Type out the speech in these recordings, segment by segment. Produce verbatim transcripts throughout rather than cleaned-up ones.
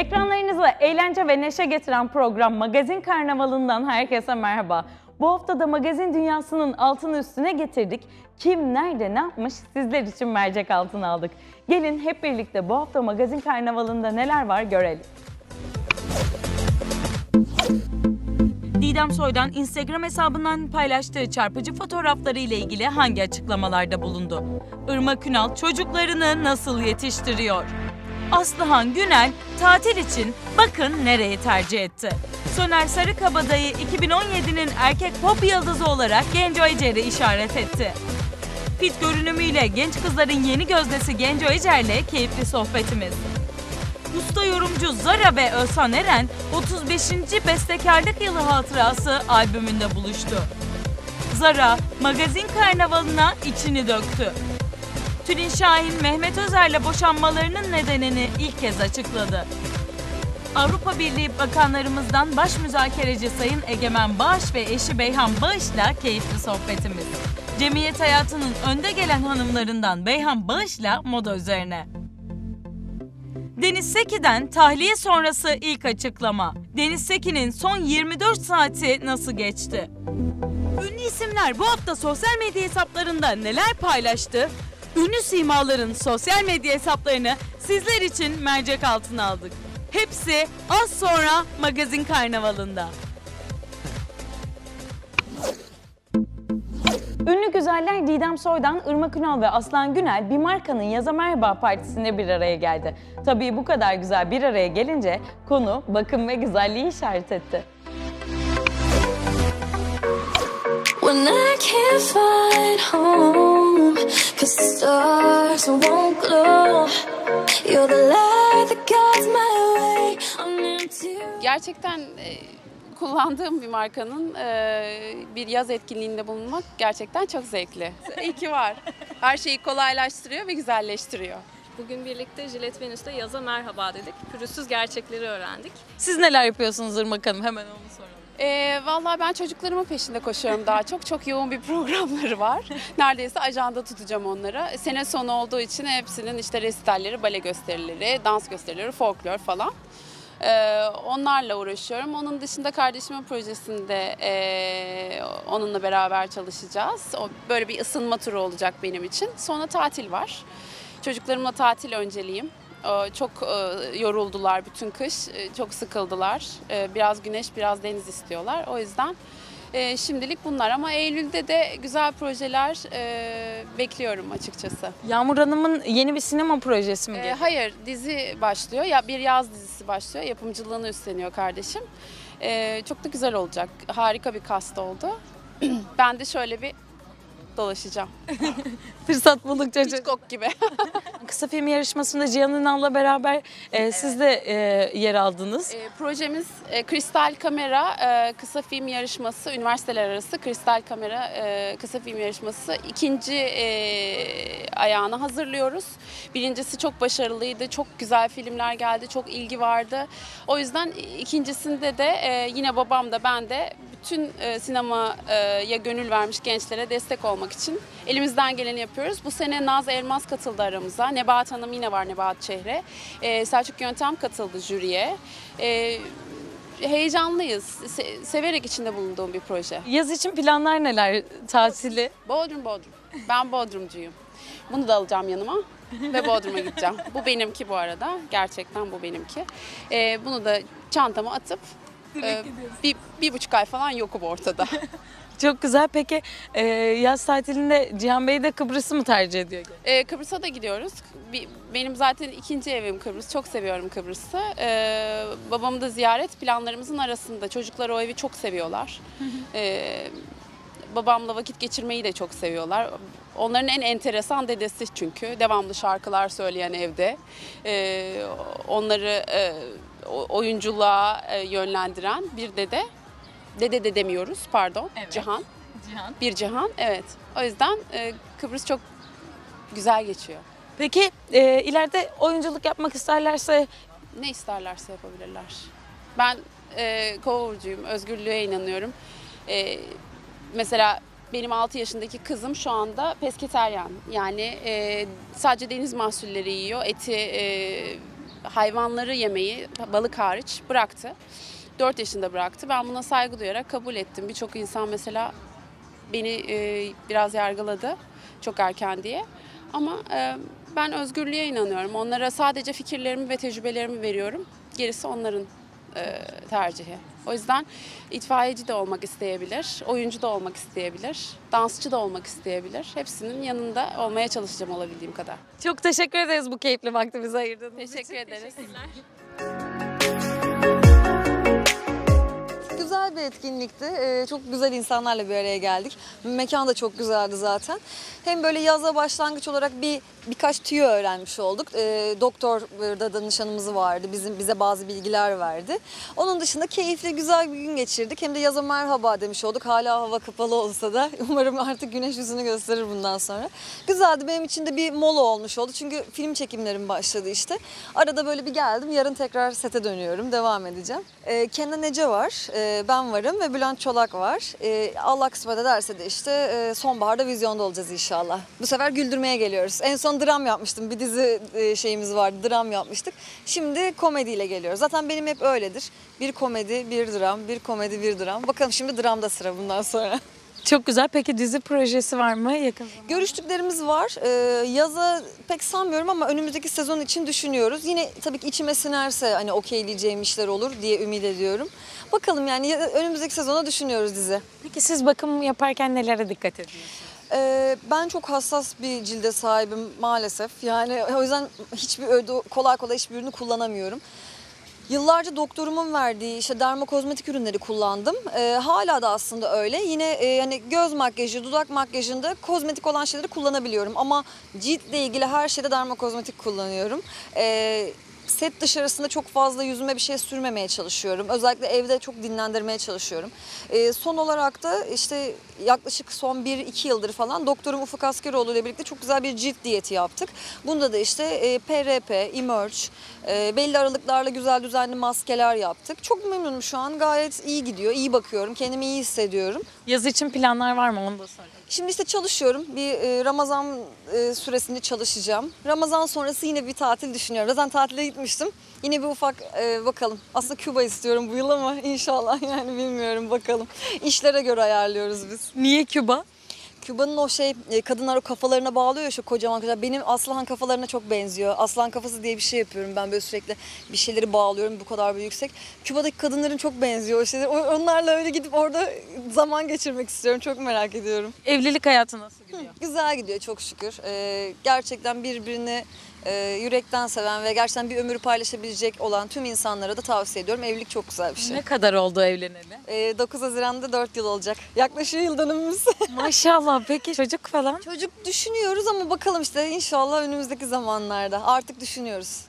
Ekranlarınıza eğlence ve neşe getiren program Magazin Karnavalı'ndan herkese merhaba. Bu hafta da magazin dünyasının altını üstüne getirdik. Kim, nerede, ne yapmış sizler için mercek altına aldık. Gelin hep birlikte bu hafta Magazin Karnavalı'nda neler var görelim. Didem Soydan Instagram hesabından paylaştığı çarpıcı fotoğrafları ile ilgili hangi açıklamalarda bulundu? Irmak Ünal çocuklarını nasıl yetiştiriyor? Aslıhan Günel tatil için bakın nereye tercih etti. Soner Sarıkabadayı iki bin on yedi'nin erkek pop yıldızı olarak Genco Ecer'i işaret etti. Fit görünümüyle genç kızların yeni gözdesi Genco Ecer'le keyifli sohbetimiz. Usta yorumcu Zara ve Özhan Eren otuz beşinci bestekarlık yılı hatırası albümünde buluştu. Zara Magazin Karnavalı'na içini döktü. Tülin Şahin, Mehmet Özer'le boşanmalarının nedenini ilk kez açıkladı. Avrupa Birliği bakanlarımızdan baş müzakereci Sayın Egemen Bağış ve eşi Beyhan Bağış'la keyifli sohbetimiz. Cemiyet hayatının önde gelen hanımlarından Beyhan Bağış'la moda üzerine. Deniz Seki'den tahliye sonrası ilk açıklama. Deniz Seki'nin son yirmi dört saati nasıl geçti? Ünlü isimler bu hafta sosyal medya hesaplarında neler paylaştı? Ünlü simaların sosyal medya hesaplarını sizler için mercek altına aldık. Hepsi az sonra Magazin Karnavalı'nda. Ünlü güzeller Didem Soydan, Irmak Ünal ve Aslıhan Günel bir markanın Yaza Merhaba partisinde bir araya geldi. Tabii bu kadar güzel bir araya gelince konu bakım ve güzelliği işaret etti. When I can't find home, 'cause the stars won't glow. You're the light that guides my way. I'm empty. Gerçekten e, kullandığım bir markanın e, bir yaz etkinliğinde bulunmak gerçekten çok zevkli. İyi ki var. Her şeyi kolaylaştırıyor ve güzelleştiriyor. Bugün birlikte Jilet Venüs'te yaza merhaba dedik. Pürüzsüz gerçekleri öğrendik. Siz neler yapıyorsunuz Irmak Hanım? Hemen onu soralım. E, vallahi ben çocuklarımın peşinde koşuyorum daha çok. Çok yoğun bir programları var. Neredeyse ajanda tutacağım onlara. Sene sonu olduğu için hepsinin işte resitalleri, bale gösterileri, dans gösterileri, folklor falan. Ee, onlarla uğraşıyorum. Onun dışında kardeşimin projesinde e, onunla beraber çalışacağız. O, böyle bir ısınma turu olacak benim için. Sonra tatil var. Çocuklarımla tatil önceliğim. Ee, çok e, yoruldular bütün kış. E, çok sıkıldılar. E, biraz güneş, biraz deniz istiyorlar. O yüzden e, şimdilik bunlar. Ama Eylül'de de güzel projeler e, bekliyorum açıkçası. Yağmur Hanım'ın yeni bir sinema projesi mi geliyor? E, hayır, dizi başlıyor. Ya bir yaz dizisi başlıyor. Yapımcılığını üstleniyor kardeşim. E, çok da güzel olacak. Harika bir cast oldu. Ben de şöyle bir dolaşacağım. Fırsat buldukça. Hitchcock gibi. Kısa film yarışmasında Cihan Ünal'la beraber e, evet. siz de e, yer aldınız. E, projemiz e, Kristal Kamera e, kısa film yarışması, üniversiteler arası Kristal Kamera e, kısa film yarışması ikinci e, ayağını hazırlıyoruz. Birincisi çok başarılıydı, çok güzel filmler geldi, çok ilgi vardı. O yüzden ikincisinde de e, yine babam da ben de bütün e, sinemaya gönül vermiş gençlere destek olmak için elimizden geleni yapıyoruz. Bu sene Naz Elmas katıldı aramıza. Nebahat Hanım yine var, Nebahat Çehre. E, Selçuk Yöntem katıldı jüriye. E, heyecanlıyız. Se severek içinde bulunduğum bir proje. Yaz için planlar neler? Tatili? Bodrum, Bodrum. Ben Bodrumcuyum. Bunu da alacağım yanıma ve Bodrum'a gideceğim. Bu benimki bu arada. Gerçekten bu benimki. E, bunu da çantama atıp e, bir, bir buçuk ay falan yokum ortada. Çok güzel. Peki e, yaz tatilinde Cihan Bey de Kıbrıs'ı mı tercih ediyor? E, Kıbrıs'a da gidiyoruz. Benim zaten ikinci evim Kıbrıs. Çok seviyorum Kıbrıs'ı. E, babamı da ziyaret planlarımızın arasında. Çocuklar o evi çok seviyorlar. E, babamla vakit geçirmeyi de çok seviyorlar. Onların en enteresan dedesi çünkü. Devamlı şarkılar söyleyen evde. E, onları e, oyunculuğa e, yönlendiren bir dede. Dede de demiyoruz pardon. Evet. Cihan. Cihan. Bir Cihan, evet. O yüzden e, Kıbrıs çok güzel geçiyor. Peki e, ileride oyunculuk yapmak isterlerse? Ne isterlerse yapabilirler. Ben e, kovurcuyum, özgürlüğe inanıyorum. E, mesela benim altı yaşındaki kızım şu anda pesketeryan. Yani e, sadece deniz mahsulleri yiyor, eti e, hayvanları yemeyi, balık hariç bıraktı. dört yaşında bıraktı. Ben buna saygı duyarak kabul ettim. Birçok insan mesela beni e, biraz yargıladı çok erken diye. Ama e, ben özgürlüğe inanıyorum. Onlara sadece fikirlerimi ve tecrübelerimi veriyorum. Gerisi onların e, tercihi. O yüzden itfaiyeci de olmak isteyebilir, oyuncu da olmak isteyebilir, dansçı da olmak isteyebilir. Hepsinin yanında olmaya çalışacağım olabildiğim kadar. Çok teşekkür ederiz bu keyifli vakti bize ayırdığınız için. Teşekkür ederiz. Güzel bir etkinlikti. Ee, çok güzel insanlarla bir araya geldik. Mekan da çok güzeldi zaten. Hem böyle yaza başlangıç olarak bir birkaç tüyo öğrenmiş olduk. Ee, doktor da danışanımız vardı. Bizim bize bazı bilgiler verdi. Onun dışında keyifli, güzel bir gün geçirdik. Hem de yaza merhaba demiş olduk. Hala hava kapalı olsa da umarım artık güneş yüzünü gösterir bundan sonra. Güzeldi. Benim için de bir mola olmuş oldu. Çünkü film çekimlerim başladı işte. Arada böyle bir geldim. Yarın tekrar sete dönüyorum. Devam edeceğim. Ee, Kenan Ece var. Ee, ben varım ve Bülent Çolak var. Ee, Allah kısmet ederse de işte e, sonbaharda vizyonda olacağız inşallah. Bu sefer güldürmeye geliyoruz. En son dram yapmıştım. Bir dizi e, şeyimiz vardı. Dram yapmıştık. Şimdi komediyle geliyoruz. Zaten benim hep öyledir. Bir komedi, bir dram, bir komedi, bir dram. Bakalım şimdi dramda sıra bundan sonra. Çok güzel. Peki dizi projesi var mı yakın zamanda? Görüştüklerimiz var. Ee, yaza pek sanmıyorum ama önümüzdeki sezon için düşünüyoruz. Yine tabii ki içime sinerse hani okeyleyeceğim işler olur diye ümit ediyorum. Bakalım yani önümüzdeki sezona düşünüyoruz dizi. Peki siz bakım yaparken nelere dikkat ediyorsunuz? Ee, ben çok hassas bir cilde sahibim maalesef. Yani o yüzden hiçbir öde- kolay kolay hiçbir ürünü kullanamıyorum. Yıllarca doktorumun verdiği işte dermokozmetik ürünleri kullandım. Ee, hala da aslında öyle. Yine e, hani göz makyajı, dudak makyajında kozmetik olan şeyleri kullanabiliyorum. Ama ciltle ilgili her şeyde dermokozmetik kullanıyorum. Ee, Set dışarısında çok fazla yüzüme bir şey sürmemeye çalışıyorum. Özellikle evde çok dinlendirmeye çalışıyorum. Ee, son olarak da işte yaklaşık son bir iki yıldır falan doktorum Ufuk Askeroğlu ile birlikte çok güzel bir cilt diyeti yaptık. Bunda da işte e, P R P, Emerge, e, belli aralıklarla güzel düzenli maskeler yaptık. Çok memnunum şu an. Gayet iyi gidiyor, iyi bakıyorum. Kendimi iyi hissediyorum. Yaz için planlar var mı? Onu da sorayım. Şimdi işte çalışıyorum. Bir e, Ramazan e, süresinde çalışacağım. Ramazan sonrası yine bir tatil düşünüyorum. Zaten tatile gitmiştim. Yine bir ufak e, bakalım. Aslında Küba istiyorum bu yıl ama inşallah yani bilmiyorum bakalım. İşlere göre ayarlıyoruz biz. Niye Küba? Küba'nın o şey e, kadınlar o kafalarına bağlıyor ya şu kocaman kocaman. Benim Aslıhan kafalarına çok benziyor. Aslan kafası diye bir şey yapıyorum ben böyle sürekli bir şeyleri bağlıyorum bu kadar bir yüksek. Küba'daki kadınların çok benziyor o şeyler. O- Onlarla öyle gidip orada zaman geçirmek istiyorum. Çok merak ediyorum. Evlilik hayatı nasıl gidiyor? Güzel gidiyor çok şükür. Ee, gerçekten birbirini e, yürekten seven ve gerçekten bir ömrü paylaşabilecek olan tüm insanlara da tavsiye ediyorum. Evlilik çok güzel bir şey. Ne kadar oldu evleneli? Ee, dokuz Haziran'da dört yıl olacak. Yaklaşıyor yıl dönümümüz. Maşallah. Peki çocuk falan? Çocuk düşünüyoruz ama bakalım işte inşallah önümüzdeki zamanlarda. Artık düşünüyoruz.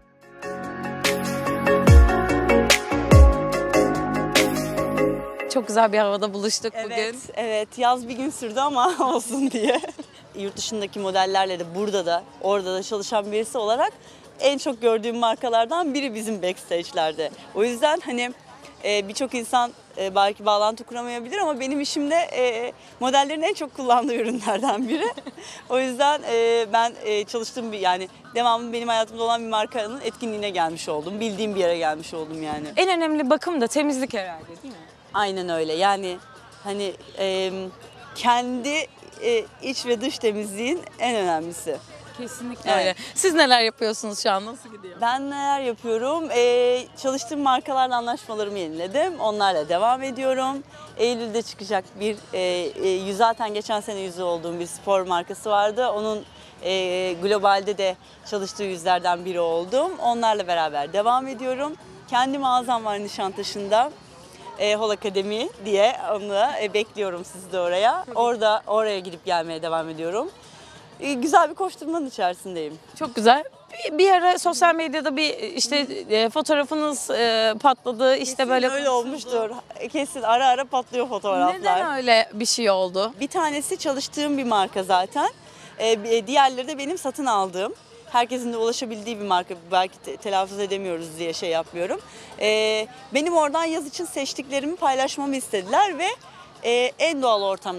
Çok güzel bir havada buluştuk Evet, bugün. evet. Yaz bir gün sürdü ama olsun diye. Yurt dışındaki modellerle de burada da, orada da çalışan birisi olarak en çok gördüğüm markalardan biri bizim backstage'lerde. O yüzden hani e, birçok insan e, belki bağlantı kuramayabilir ama benim işimde e, modellerin en çok kullandığı ürünlerden biri. O yüzden e, ben e, çalıştığım bir yani devamlı benim hayatımda olan bir markanın etkinliğine gelmiş oldum. Bildiğim bir yere gelmiş oldum yani. En önemli bakım da temizlik herhalde değil mi? Aynen öyle. Yani hani e, kendi e, iç ve dış temizliğin en önemlisi. Kesinlikle Evet. öyle. Siz neler yapıyorsunuz şu an? Nasıl gidiyor? Ben neler yapıyorum? E, çalıştığım markalarla anlaşmalarımı yeniledim. Onlarla devam ediyorum. Eylül'de çıkacak bir e, e, yüz- zaten geçen sene yüzü olduğum bir spor markası vardı. Onun e, globalde de çalıştığı yüzlerden biri oldum. Onlarla beraber devam ediyorum. Kendi mağazam var Nişantaşı'nda. E, Hol Akademi diye onu da e, bekliyorum sizi de oraya. Orada oraya gidip gelmeye devam ediyorum. E, güzel bir koşturmanın içerisindeyim. Çok güzel. Bir, bir ara sosyal medyada bir işte e, fotoğrafınız e, patladı. İşte Kesin böyle öyle olmuştur. Kesin ara ara patlıyor fotoğraflar. Neden öyle bir şey oldu? Bir tanesi çalıştığım bir marka zaten. E, diğerleri de benim satın aldığım. Herkesin de ulaşabildiği bir marka. Belki te- telaffuz edemiyoruz diye şey yapmıyorum. E, benim oradan yaz için seçtiklerimi paylaşmamı istediler ve e, en doğal ortamdan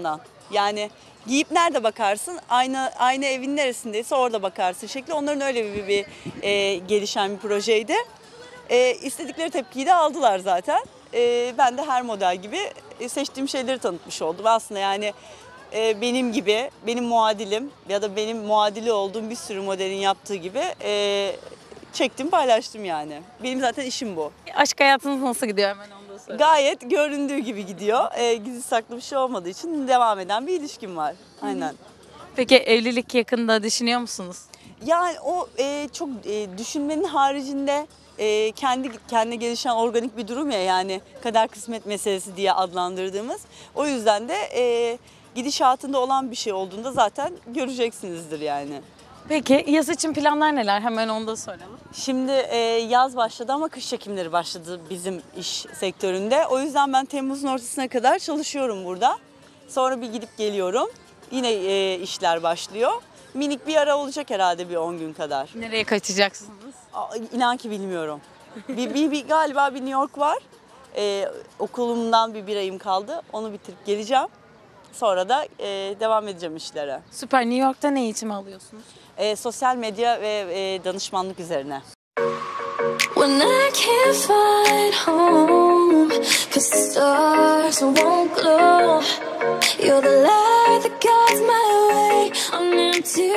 Yani giyip nerede bakarsın? Aynı aynı evin neresindeyse orada bakarsın şekli. Onların öyle bir, bir e, gelişen bir projeydi. E, istedikleri tepkiyi de aldılar zaten. E, ben de her model gibi seçtiğim şeyleri tanıtmış oldum. Aslında yani e, benim gibi, benim muadilim ya da benim muadili olduğum bir sürü modelin yaptığı gibi e, çektim, paylaştım yani. Benim zaten işim bu. Aşk hayatınız nasıl gidiyor, hemen onu da sorayım. Gayet göründüğü gibi gidiyor. E, gizli saklı bir şey olmadığı için devam eden bir ilişkim var. Aynen. Peki evlilik yakında düşünüyor musunuz? Yani o e, çok e, düşünmenin haricinde e, kendi kendine gelişen organik bir durum ya, yani kader kısmet meselesi diye adlandırdığımız. O yüzden de e, gidişatında olan bir şey olduğunda zaten göreceksinizdir yani. Peki yaz için planlar neler? Hemen onu da soralım. Şimdi e, yaz başladı ama kış çekimleri başladı bizim iş sektöründe. O yüzden ben Temmuz'un ortasına kadar çalışıyorum burada. Sonra bir gidip geliyorum. Yine e, işler başlıyor. Minik bir ara olacak herhalde bir on gün kadar. Nereye kaçacaksınız? Aa, İnan ki bilmiyorum. bir, bir, bir galiba bir New York var. Ee, okulumdan bir bir ayım kaldı. Onu bitirip geleceğim. Sonra da e, devam edeceğim işlere. Süper. New York'ta ne eğitimi alıyorsunuz? E, sosyal medya ve e, danışmanlık üzerine. When I can't find home, 'cause the stars won't glow. You're the light that guides my way on empty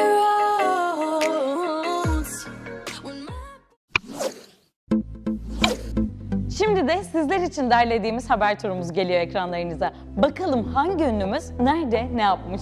roads. When my Şimdi de sizler için derlediğimiz haber turumuz geliyor ekranlarınıza. Bakalım hangi ünlümüz nerede ne yapmış?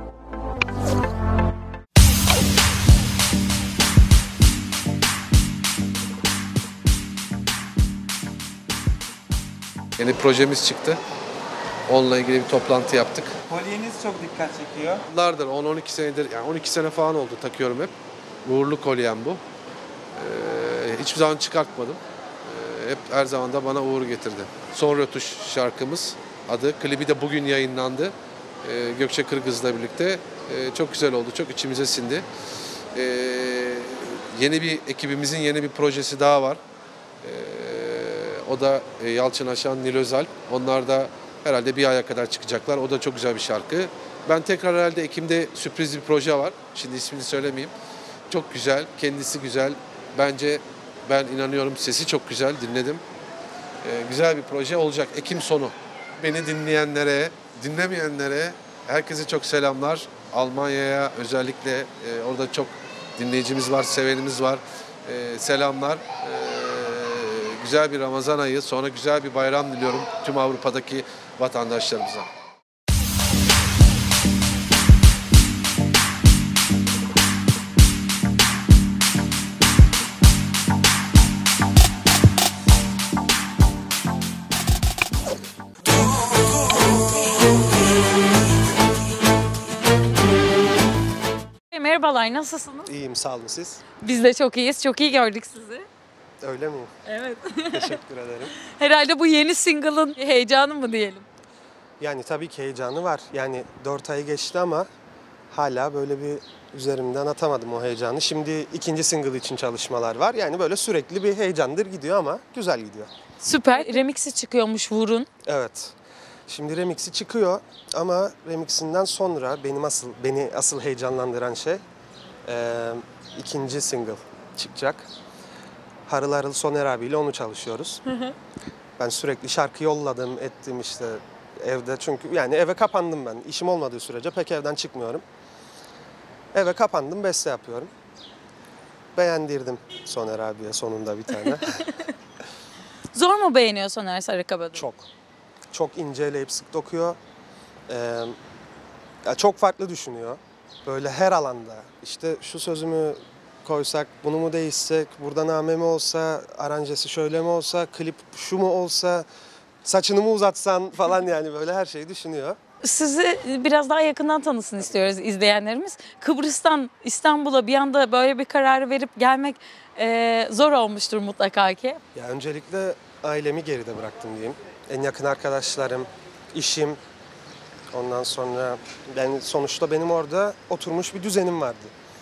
Yeni projemiz çıktı. Onunla ilgili bir toplantı yaptık. Kolyeniz çok dikkat çekiyor. Yıllardır on on iki senedir, yani on iki sene falan oldu takıyorum hep. Uğurlu kolyem bu. Ee, hiçbir zaman çıkartmadım. Ee, hep her zaman da bana uğur getirdi. Son Rötuş şarkımız adı. Klibi de bugün yayınlandı. Ee, Gökçe Kırgız'la birlikte. Ee, çok güzel oldu, çok içimize sindi. Ee, yeni bir ekibimizin yeni bir projesi daha var. Ee, o da e, Yalçın Aşan, Nil Özalp. Onlar da herhalde bir aya kadar çıkacaklar. O da çok güzel bir şarkı. Ben tekrar herhalde Ekim'de sürpriz bir proje var. Şimdi ismini söylemeyeyim. Çok güzel, kendisi güzel. Bence ben inanıyorum sesi çok güzel, dinledim. Ee, güzel bir proje olacak Ekim sonu. Beni dinleyenlere, dinlemeyenlere herkese çok selamlar. Almanya'ya özellikle e, orada çok dinleyicimiz var, sevenimiz var. E, selamlar. E, güzel bir Ramazan ayı, sonra güzel bir bayram diliyorum tüm Avrupa'daki vatandaşlarımıza. Merhabalar, nasılsınız? İyiyim, sağ olun siz. Biz de çok iyiyiz, çok iyi gördük sizi. Öyle mi? Evet. Teşekkür ederim. Herhalde bu yeni single'ın heyecanı mı diyelim? Yani tabii ki heyecanı var. Yani dört ay geçti ama hala böyle bir üzerimden atamadım o heyecanı. Şimdi ikinci single için çalışmalar var. Yani böyle sürekli bir heyecandır gidiyor ama güzel gidiyor. Süper. Remix'i çıkıyormuş Vurun. Evet. Şimdi remix'i çıkıyor ama remixinden sonra benim asıl beni asıl heyecanlandıran şey e, ikinci single çıkacak. Harıl Harıl Soner abiyle onu çalışıyoruz. Hı hı. Ben sürekli şarkı yolladım, ettim işte evde çünkü yani eve kapandım ben. İşim olmadığı sürece pek evden çıkmıyorum. Eve kapandım, beste yapıyorum. Beğendirdim Soner abiye sonunda bir tane. Zor mu beğeniyor Soner Sarıkabadayı? Çok. Çok inceleyip sık dokuyor. Ee, ya çok farklı düşünüyor. Böyle her alanda. İşte şu sözümü koysak, bunu mu değişsek, burada name mi olsa, aranjesi şöyle mi olsa, klip şu mu olsa, saçını mı uzatsan falan yani böyle her şeyi düşünüyor. Sizi biraz daha yakından tanısın istiyoruz izleyenlerimiz. Kıbrıs'tan İstanbul'a bir anda böyle bir kararı verip gelmek e, zor olmuştur mutlaka ki. Ya öncelikle ailemi geride bıraktım diyeyim. En yakın arkadaşlarım, işim. Ondan sonra ben sonuçta benim orada oturmuş bir düzenim vardı.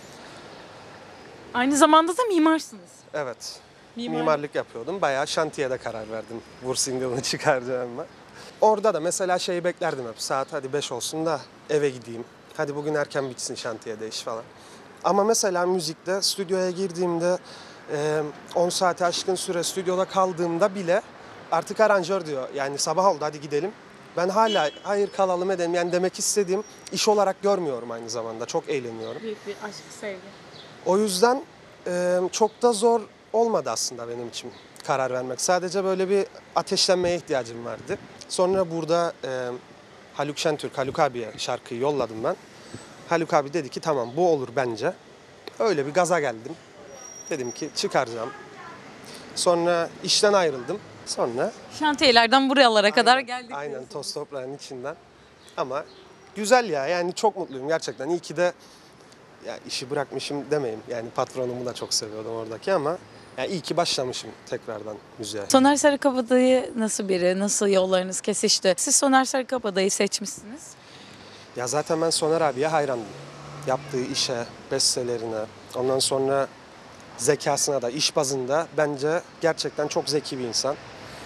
Aynı zamanda da mimarsınız. Evet. Mimar. Mimarlık yapıyordum. Bayağı şantiyede karar verdim. Vur single'ını çıkaracağım ben. Orada da mesela şeyi beklerdim hep. Saat hadi beş olsun da eve gideyim. Hadi bugün erken bitsin şantiyede iş falan. Ama mesela müzikte stüdyoya girdiğimde on saate aşkın süre stüdyoda kaldığımda bile artık aranjör diyor. Yani sabah oldu hadi gidelim. Ben hala hayır kalalım edelim. Yani demek istediğim iş olarak görmüyorum aynı zamanda. Çok eğleniyorum. Büyük bir aşk, sevgi. O yüzden e, çok da zor olmadı aslında benim için karar vermek. Sadece böyle bir ateşlenmeye ihtiyacım vardı. Sonra burada e, Haluk Şentürk, Haluk abiye şarkıyı yolladım ben. Haluk abi dedi ki tamam bu olur bence. Öyle bir gaza geldim. Dedim ki çıkaracağım. Sonra işten ayrıldım. Sonra Şantiyelerden buralara kadar geldik. aynen diyorsunuz. toz toprağın içinden. Ama güzel ya yani çok mutluyum gerçekten. İyi ki de ya işi bırakmışım demeyeyim. Yani patronumu da çok seviyordum oradaki ama yani iyi ki başlamışım tekrardan müziğe. Soner Sarıkabadayı nasıl biri? Nasıl yollarınız kesişti? Siz Soner Sarıkabadayı seçmişsiniz. Ya zaten ben Soner abiye hayrandım. Yaptığı işe, bestelerine, ondan sonra zekasına da, iş bazında bence gerçekten çok zeki bir insan.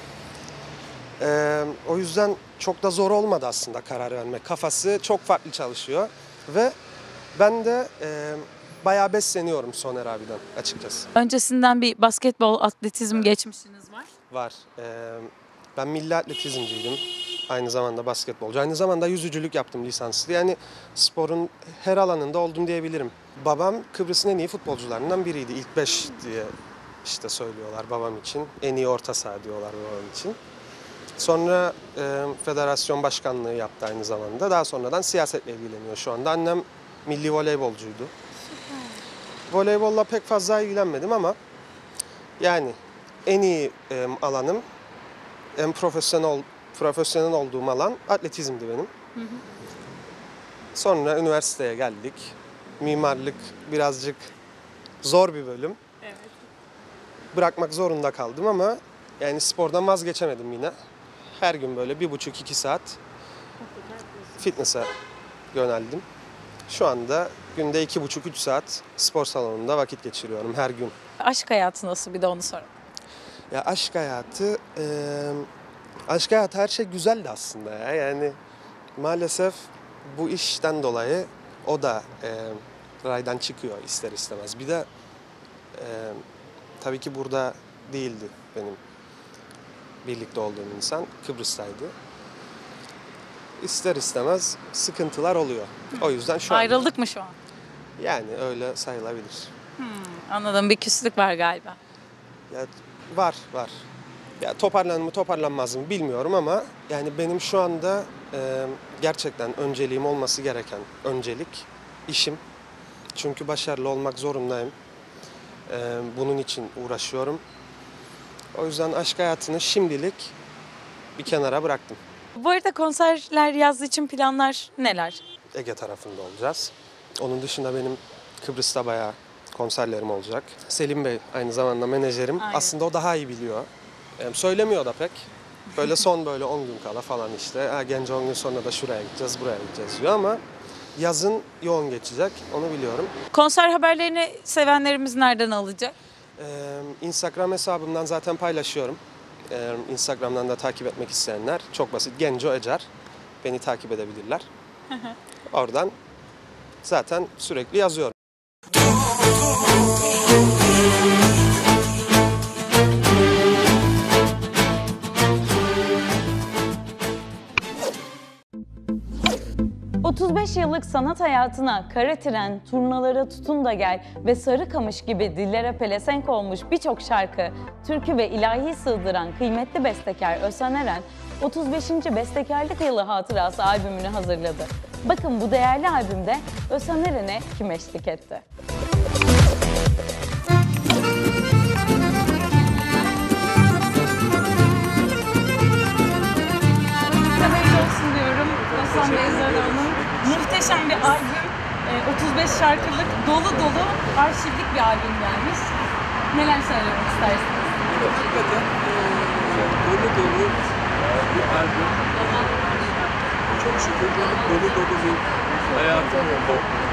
Ee, o yüzden çok da zor olmadı aslında karar vermek. Kafası çok farklı çalışıyor ve ben de e, bayağı besleniyorum Soner abiden açıkçası. Öncesinden bir basketbol, atletizm geçmişiniz var. Var. Ee, ben milli atletizmciydim. Aynı zamanda basketbolcu. Aynı zamanda yüzücülük yaptım lisanslı. Yani sporun her alanında oldum diyebilirim. Babam Kıbrıs'ın en iyi futbolcularından biriydi. İlk beş diye işte söylüyorlar babam için. En iyi orta saha diyorlar babam için. Sonra e, federasyon başkanlığı yaptı aynı zamanda. Daha sonradan siyasetle ilgileniyor şu anda. Annem milli voleybolcuydu. Süper. Voleybolla pek fazla ilgilenmedim ama yani en iyi e, alanım, en profesyonel profesyonel olduğum alan atletizmdi benim. Hı hı. Sonra üniversiteye geldik. Mimarlık birazcık zor bir bölüm. Evet. Bırakmak zorunda kaldım ama yani spordan vazgeçemedim yine. Her gün böyle bir buçuk iki saat fitness'a yöneldim. Şu anda günde iki buçuk üç saat spor salonunda vakit geçiriyorum her gün. Aşk hayatı nasıl, bir de onu soralım. Ya aşk hayatı, e, aşk hayatı her şey güzeldi aslında ya. Yani maalesef bu işten dolayı o da e, raydan çıkıyor ister istemez. Bir de e, tabii ki burada değildi benim birlikte olduğum insan, Kıbrıs'taydı. İster istemez sıkıntılar oluyor. O yüzden şu an Ayrıldık mı şu an? yani öyle sayılabilir. Hmm, anladım, bir küslük var galiba. Ya var var. Ya toparlanır mı toparlanmaz mı bilmiyorum ama yani benim şu anda e, gerçekten önceliğim olması gereken öncelik işim. Çünkü başarılı olmak zorundayım. E, bunun için uğraşıyorum. O yüzden aşk hayatını şimdilik bir kenara bıraktım. Bu arada konserler yaz için planlar neler? Ege tarafında olacağız. Onun dışında benim Kıbrıs'ta bayağı konserlerim olacak. Selim Bey aynı zamanda menajerim. Aynen. Aslında o daha iyi biliyor. Ee, söylemiyor da pek. Böyle son böyle on gün kala falan işte. Ha, Gence on gün sonra da şuraya gideceğiz, buraya gideceğiz diyor ama yazın yoğun geçecek. Onu biliyorum. Konser haberlerini sevenlerimiz nereden alacak? Ee, Instagram hesabımdan zaten paylaşıyorum. Ee, Instagram'dan da takip etmek isteyenler çok basit. Genco Ecer. Beni takip edebilirler. Oradan zaten sürekli yazıyorum. otuz beş yıllık sanat hayatına kara tren, turnalara tutun da gel ve Sarıkamış gibi dillere pelesenk olmuş birçok şarkı, türkü ve ilahi sığdıran kıymetli bestekar Özhan Eren, otuz beşinci Bestekarlık Yılı Hatırası albümünü hazırladı. Bakın bu değerli albümde Özhan Eren'e kim eşlik etti? Hayırlı olsun diyorum Özhan Bey, Zara Hanım. Muhteşem bir albüm, otuz beş şarkılık, dolu dolu arşivlik bir albüm gelmiş. Neler söylemek istersiniz? Hakikaten dolu dolu bir albüm. Çok şükür dolu dolu bir hayatım oldu.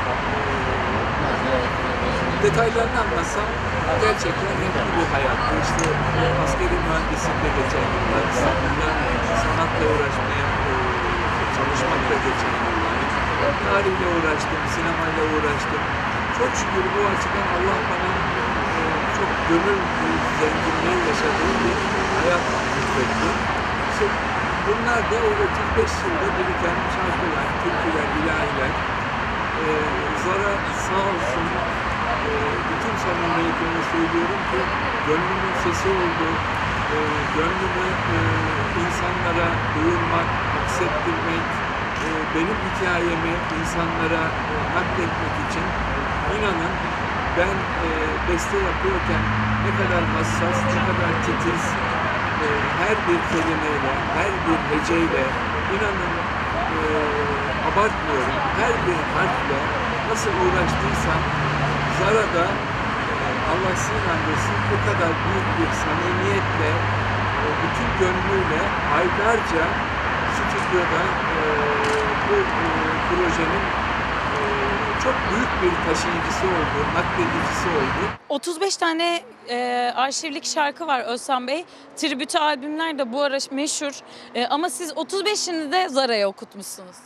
Detaylarını anlatsam gerçekten renkli bir hayattı. İşte askeri mühendislikle geçen yıllar, İstanbul'da sanatla uğraşmaya, e, çalışmakla geçen yıllar. Tarihle uğraştım, sinemayla uğraştım. Çok şükür bu açıdan Allah bana e, çok gönül zenginliği yaşadığım bir hayat lütfetti. İşte bunlar da o otuz beş yılda biriken şarkılar, türküler, ilahiler. E, Zara sağ olsun, e, bütün samimiyetimle söylüyorum ki gönlümün sesi oldu. E, gönlümü e, insanlara duyurmak, aksettirmek, e, benim hikayemi insanlara e, nakletmek için inanın ben e, beste yapıyorken ne kadar hassas, ne kadar titiz, e, her bir kelimeyle, her bir heceyle, inanın e, abartmıyorum, her bir harfle nasıl uğraştıysam Zara'da Allah sinirlendirsin bu kadar büyük bir samimiyetle, e, bütün gönlüyle aylarca stüdyoda e, bu e, projenin e, çok büyük bir taşıyıcısı oldu, nakledicisi oldu. otuz beş tane e, arşivlik şarkı var Özhan Bey. Tribütü albümler de bu ara meşhur. E, ama siz otuz beşini de Zara'ya okutmuşsunuz.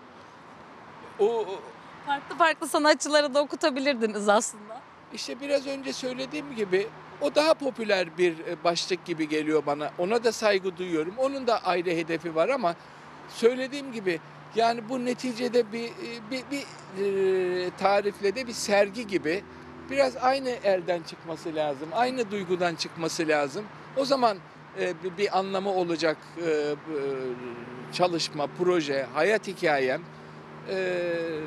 O, o Farklı farklı sanatçılara da okutabilirdiniz aslında. işte biraz önce söylediğim gibi o daha popüler bir başlık gibi geliyor bana. Ona da saygı duyuyorum. Onun da ayrı hedefi var ama söylediğim gibi yani bu neticede bir bir, bir e, tarifle de bir sergi gibi biraz aynı elden çıkması lazım. Aynı duygudan çıkması lazım. O zaman e, bir, bir anlamı olacak e, e, çalışma, proje, hayat hikayem. E,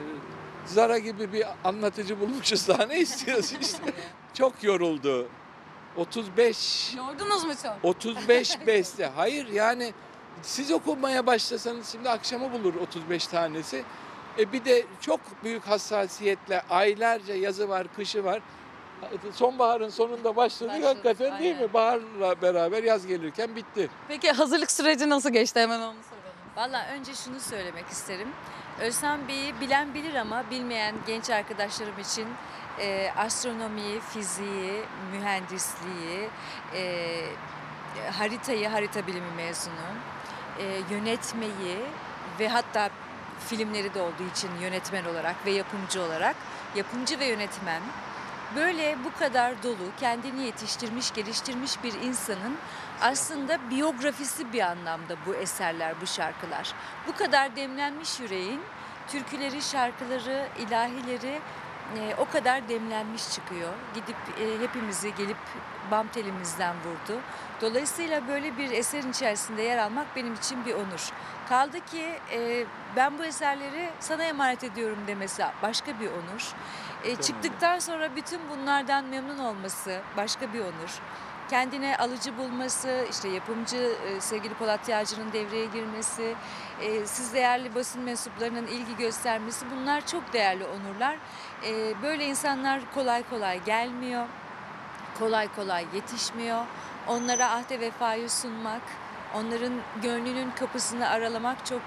Zara gibi bir anlatıcı bulmuşuz daha ne istiyoruz işte. Çok yoruldu. otuz beş Yordunuz mu çok? otuz beş beste. Hayır yani siz okumaya başlasanız şimdi akşamı bulur otuz beş tanesi. E bir de çok büyük hassasiyetle aylarca yazı var, kışı var. Sonbaharın sonunda başladık Başladık, hakikaten değil aynen. mi? Baharla beraber yaz gelirken bitti. Peki hazırlık süreci nasıl geçti, hemen onu soralım. Valla önce şunu söylemek isterim. Özhan Bey'i bilen bilir ama bilmeyen genç arkadaşlarım için e, astronomiyi, fiziği, mühendisliği, e, haritayı, harita bilimi mezunu, e, yönetmeyi ve hatta filmleri de olduğu için yönetmen olarak ve yapımcı olarak, yapımcı ve yönetmen. Böyle bu kadar dolu, kendini yetiştirmiş, geliştirmiş bir insanın aslında biyografisi bir anlamda bu eserler, bu şarkılar. Bu kadar demlenmiş yüreğin türküleri, şarkıları, ilahileri e, o kadar demlenmiş çıkıyor. Gidip e, hepimizi gelip bam telimizden vurdu. Dolayısıyla böyle bir eserin içerisinde yer almak benim için bir onur. Kaldı ki e, ben bu eserleri sana emanet ediyorum demesi başka bir onur. E, çıktıktan sonra bütün bunlardan memnun olması başka bir onur. Kendine alıcı bulması, işte yapımcı e, sevgili Polat Yağcı'nın devreye girmesi, e, siz değerli basın mensuplarının ilgi göstermesi, bunlar çok değerli onurlar. E, böyle insanlar kolay kolay gelmiyor, kolay kolay yetişmiyor. Onlara ahde vefayı sunmak, onların gönlünün kapısını aralamak çok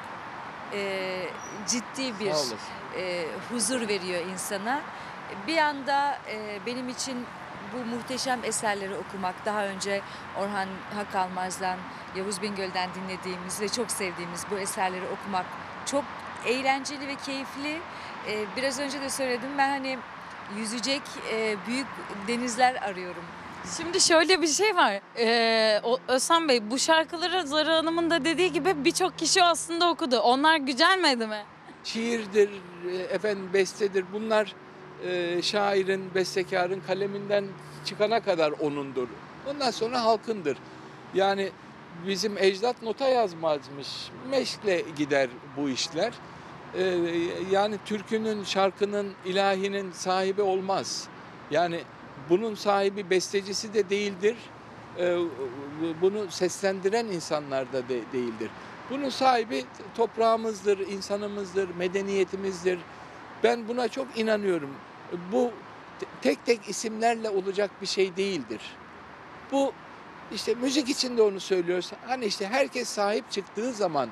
e, ciddi bir e, huzur veriyor insana. Bir anda e, benim için bu muhteşem eserleri okumak, daha önce Orhan Hakalmaz'dan, Yavuz Bingöl'den dinlediğimiz ve çok sevdiğimiz bu eserleri okumak çok eğlenceli ve keyifli. Ee, biraz önce de söyledim, ben hani yüzecek e, büyük denizler arıyorum. Şimdi şöyle bir şey var. Ee, o, Özhan Bey, bu şarkıları Zara Hanım'ın da dediği gibi birçok kişi aslında okudu. Onlar gücenmedi mi? Şiirdir, efendim bestedir. Bunlar e, şairin, bestekarın kaleminden çıkana kadar onundur. Ondan sonra halkındır. Yani bizim ecdat nota yazmazmış. Meşkle gider bu işler. E, yani türkünün, şarkının, ilahinin sahibi olmaz. Yani bunun sahibi bestecisi de değildir. E, bunu seslendiren insanlar da de, değildir. Bunun sahibi toprağımızdır, insanımızdır, medeniyetimizdir. Ben buna çok inanıyorum. Bu tek tek isimlerle olacak bir şey değildir. Bu işte müzik için de onu söylüyoruz. Hani işte herkes sahip çıktığı zaman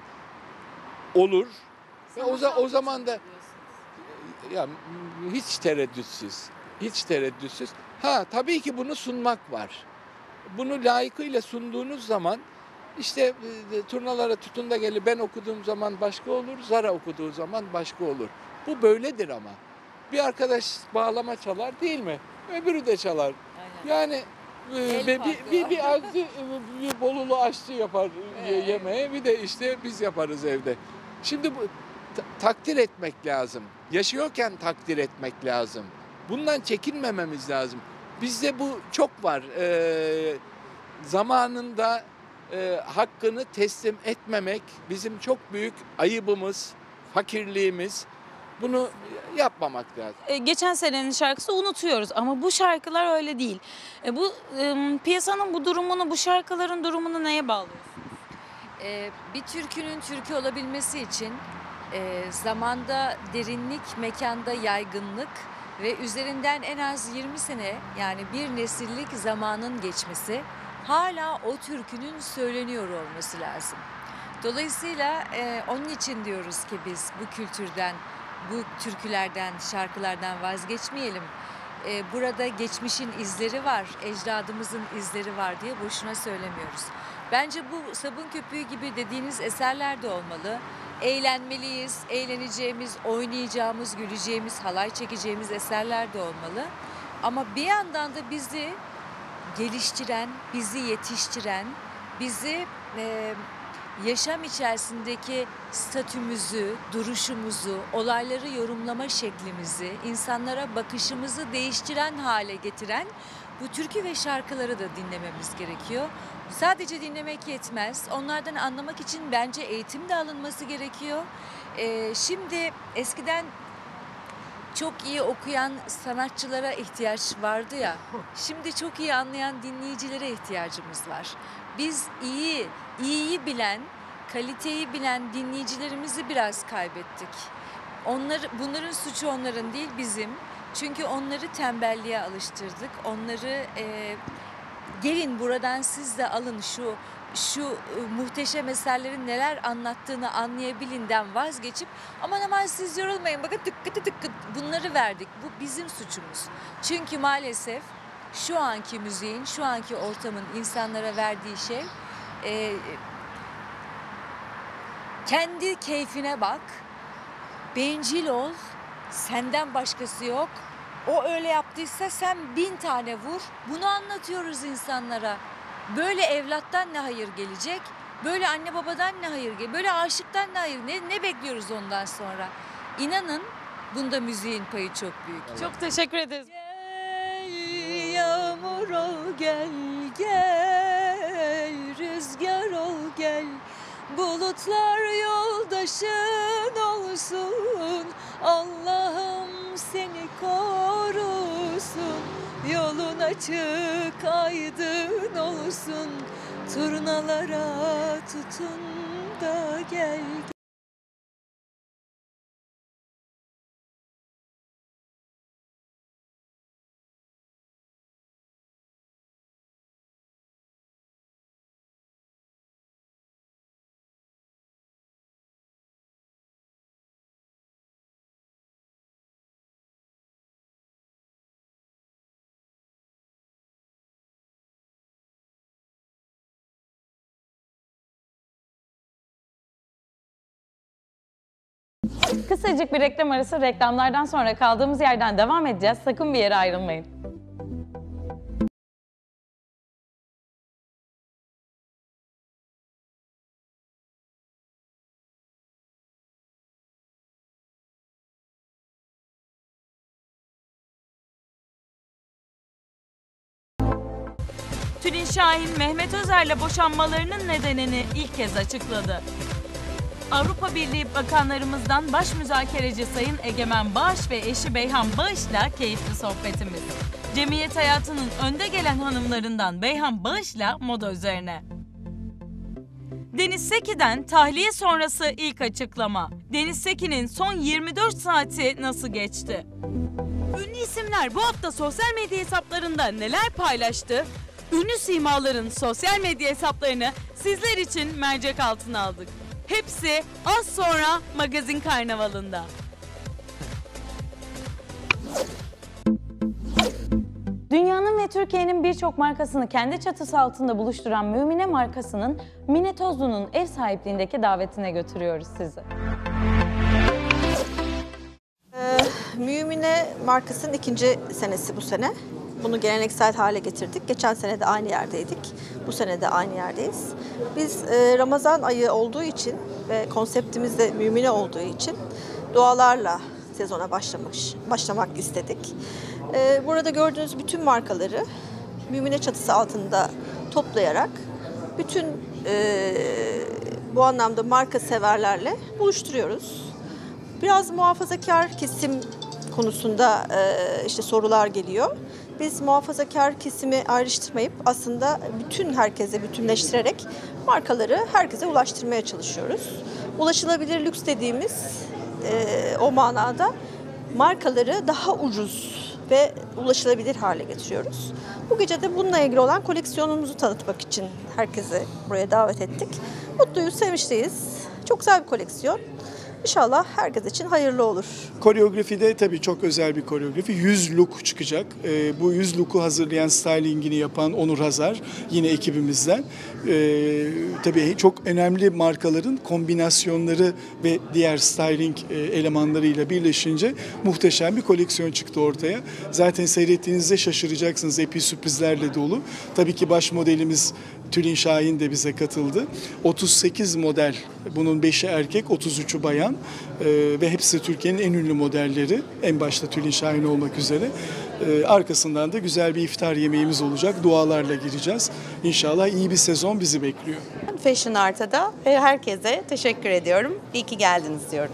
olur. Ve o, o zaman da ya hiç tereddütsüz, hiç tereddütsüz. Ha tabii ki bunu sunmak var. Bunu layıkıyla sunduğunuz zaman İşte e, turnalara tutun da gelir. Ben okuduğum zaman başka olur, Zara okuduğu zaman başka olur. Bu böyledir ama. Bir arkadaş bağlama çalar değil mi? Öbürü de çalar. Aynen. Yani e, bir, bir, bir, bir, aşçı, bir Bolulu aşçı yapar Evet. yemeği, bir de işte biz yaparız evde. Şimdi bu ta- takdir etmek lazım. Yaşıyorken takdir etmek lazım. Bundan çekinmememiz lazım. Bizde bu çok var. Ee, zamanında e, hakkını teslim etmemek bizim çok büyük ayıbımız, fakirliğimiz. Bunu yapmamak lazım. E, geçen senenin şarkısı unutuyoruz ama bu şarkılar öyle değil. E, bu e, piyasanın bu durumunu, bu şarkıların durumunu neye bağlıyorsunuz? Ee, bir türkünün türkü olabilmesi için e, zamanda derinlik, mekanda yaygınlık ve üzerinden en az yirmi sene yani bir nesillik zamanın geçmesi, hala o türkünün söyleniyor olması lazım. Dolayısıyla e, onun için diyoruz ki biz bu kültürden, bu türkülerden, şarkılardan vazgeçmeyelim. E, burada geçmişin izleri var, ecdadımızın izleri var diye boşuna söylemiyoruz. Bence bu Sabun Köpüğü gibi dediğiniz eserler de olmalı. Eğlenmeliyiz, eğleneceğimiz, oynayacağımız, güleceğimiz, halay çekeceğimiz eserler de olmalı. Ama bir yandan da bizi geliştiren, bizi yetiştiren, bizi e, yaşam içerisindeki statümüzü, duruşumuzu, olayları yorumlama şeklimizi, insanlara bakışımızı değiştiren hale getiren bu türkü ve şarkıları da dinlememiz gerekiyor. Sadece dinlemek yetmez. Onlardan anlamak için bence eğitim de alınması gerekiyor. Ee, şimdi eskiden çok iyi okuyan sanatçılara ihtiyaç vardı ya. Şimdi çok iyi anlayan dinleyicilere ihtiyacımız var. Biz iyi, iyiyi bilen, kaliteyi bilen dinleyicilerimizi biraz kaybettik. Onları, bunların suçu onların değil, bizim. Çünkü onları tembelliğe alıştırdık. Onları e, gelin buradan siz de alın şu şu e, muhteşem eserlerin neler anlattığını anlayabilinden vazgeçip aman aman siz yorulmayın bakın tıkkı tıkkı bunları verdik. Bu bizim suçumuz. Çünkü maalesef şu anki müziğin, şu anki ortamın insanlara verdiği şey e, kendi keyfine bak, bencil ol, senden başkası yok. O öyle yaptıysa sen bin tane vur. Bunu anlatıyoruz insanlara. Böyle evlattan ne hayır gelecek? Böyle anne babadan ne hayır gelecek? Böyle aşıktan ne hayır? Ne, ne bekliyoruz ondan sonra? İnanın bunda müziğin payı çok büyük. Çok teşekkür ederiz. Gel yağmur ol gel, gel rüzgar ol gel. Bulutlar yoldaşın olsun, Allah'ım seni korusun. Yolun açık aydın olsun, turnalara tutun da gel. Kısacık bir reklam arası, reklamlardan sonra kaldığımız yerden devam edeceğiz. Sakın bir yere ayrılmayın. Tülin Şahin, Mehmet Özer'le boşanmalarının nedenini ilk kez açıkladı. Avrupa Birliği bakanlarımızdan baş müzakereci Sayın Egemen Bağış ve eşi Beyhan Bağış'la keyifli sohbetimiz. Cemiyet hayatının önde gelen hanımlarından Beyhan Bağış'la moda üzerine. Deniz Seki'den tahliye sonrası ilk açıklama. Deniz Seki'nin son yirmi dört saati nasıl geçti? Ünlü isimler bu hafta sosyal medya hesaplarında neler paylaştı? Ünlü simaların sosyal medya hesaplarını sizler için mercek altına aldık. Hepsi az sonra Magazin Karnavalı'nda. Dünya Dünyanın ve Türkiye'nin birçok markasını kendi çatısı altında buluşturan Mümine markasının Mine Tozlu'nun ev sahipliğindeki davetine götürüyoruz sizi. Ee, Mümine markasının ikinci senesi bu sene. Bunu geleneksel hale getirdik. Geçen sene de aynı yerdeydik. Bu sene de aynı yerdeyiz. Biz e, Ramazan ayı olduğu için ve konseptimiz de Mümine olduğu için dualarla sezona başlamış, başlamak istedik. E, burada gördüğünüz bütün markaları Mümine çatısı altında toplayarak bütün e, bu anlamda marka severlerle buluşturuyoruz. Biraz muhafazakar kesim konusunda e, işte sorular geliyor. Biz muhafazakar kesimi ayrıştırmayıp aslında bütün herkese bütünleştirerek markaları herkese ulaştırmaya çalışıyoruz. Ulaşılabilir lüks dediğimiz e, o manada markaları daha ucuz ve ulaşılabilir hale getiriyoruz. Bu gece de bununla ilgili olan koleksiyonumuzu tanıtmak için herkese buraya davet ettik. Mutluyuz, sevinçliyiz. Çok güzel bir koleksiyon. İnşallah herkes için hayırlı olur. Koreografide tabii çok özel bir koreografi. yüz look çıkacak. Ee, bu yüz look'u hazırlayan, stylingini yapan Onur Hazar yine ekibimizden. Ee, tabii çok önemli markaların kombinasyonları ve diğer styling e, elemanlarıyla birleşince muhteşem bir koleksiyon çıktı ortaya. Zaten seyrettiğinizde şaşıracaksınız. Epey sürprizlerle dolu. Tabii ki baş modelimiz Tülin Şahin de bize katıldı. otuz sekiz model, bunun beşi erkek, otuz üçü bayan ee, ve hepsi Türkiye'nin en ünlü modelleri. En başta Tülin Şahin olmak üzere. Ee, arkasından da güzel bir iftar yemeğimiz olacak. Dualarla gireceğiz. İnşallah iyi bir sezon bizi bekliyor. Fashion Art'a da herkese teşekkür ediyorum. İyi ki geldiniz diyorum.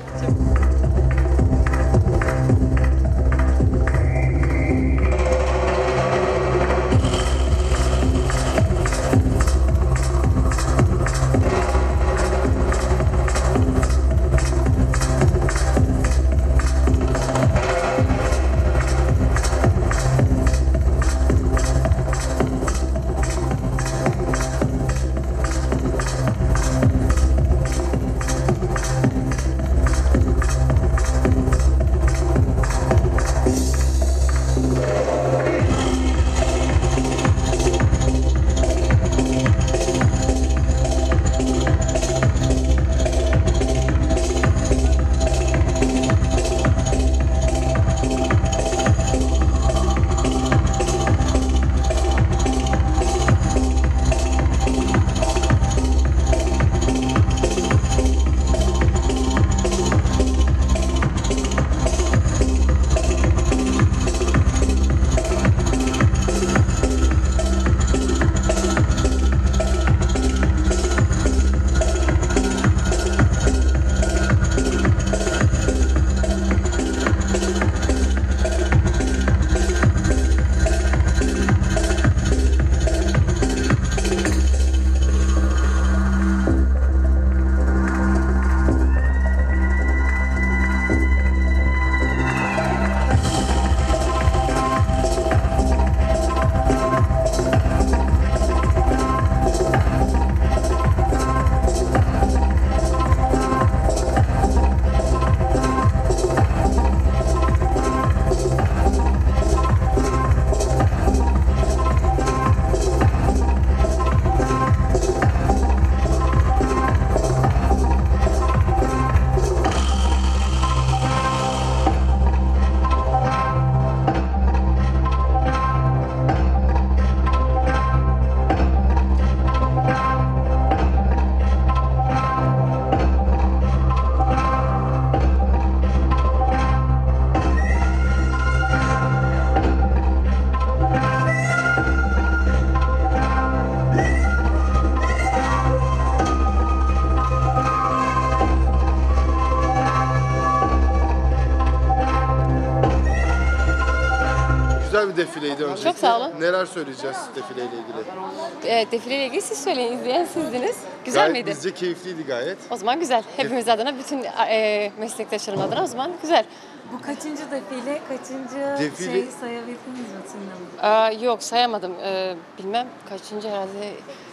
Güzel bir defileydi öncelikle. Çok sağ olun. Neler söyleyeceğiz defileyle ilgili? Evet, defileyle ilgili siz söyleyin, izleyen sizdiniz. Güzel gayet miydi? Bizce keyifliydi gayet. O zaman güzel. Hepimiz adına, bütün e, meslektaşlarım adına o zaman güzel. Bu kaçıncı defile, kaçıncı Defile... şey sayabildiniz mi Tülin Aa, yok sayamadım. Ee, bilmem kaçıncı herhalde.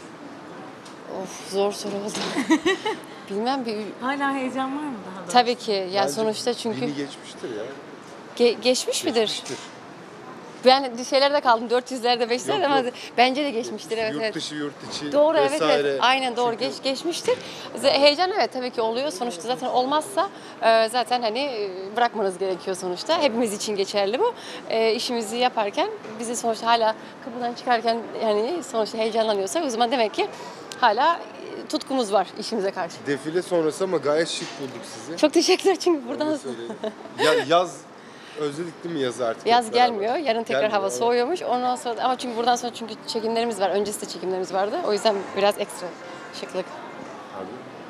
Of zor soru oldu. Bilmem bir... Hala heyecan var mı daha da? Tabii ki. Ya yani sonuçta çünkü... Bini geçmiştir ya. Ge- geçmiş midir? Geçmiştir. Ben şeylerde kaldım dört yüzlerde beş yüzlerde Yok, ama yok. bence de geçmiştir. Evet, Yurt evet. dışı, yurt içi Doğru evet vesaire. evet. Aynen doğru geç geçmiştir. Z- Heyecan evet tabii ki oluyor. Sonuçta zaten olmazsa e, zaten hani e, bırakmanız gerekiyor sonuçta. Hepimiz için geçerli bu. E, işimizi yaparken bizi sonuçta hala kapıdan çıkarken yani sonuçta heyecanlanıyorsak o zaman demek ki hala e, tutkumuz var işimize karşı. Defile sonrası ama gayet şık bulduk sizi. Çok teşekkürler çünkü buradan Öyle söyleyeyim. Ya, yaz özledik değil mi yazı artık? yaz hep beraber? gelmiyor. Yarın tekrar Gelmiyor, hava evet. soğuyormuş. Ondan sonra ama çünkü buradan sonra çünkü çekimlerimiz var. Öncesi de çekimlerimiz vardı. O yüzden biraz ekstra şıklık. Abi,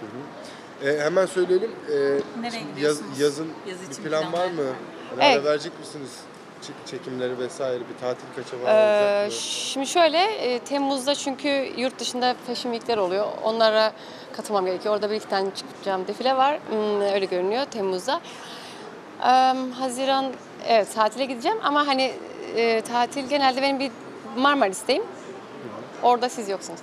hı hı. E, hemen söyleyelim. E, Nereye şimdi yaz, gidiyorsunuz? yazın Yaz bir için plan var planlar mı? var. Hani ara Evet. verecek misiniz? Çek- Çekimleri vesaire bir tatil kaçağı Ee, olacak mı? şimdi şöyle e, Temmuz'da çünkü yurt dışında Fashion Week'ler oluyor. Onlara katılmam gerekiyor. Orada bir iki tane çıkacağım defile var. Hmm, öyle görünüyor Temmuz'da. Ee, Haziran evet tatile gideceğim ama hani e, tatil genelde benim bir Marmaris'teyim. Orada siz yoksunuz.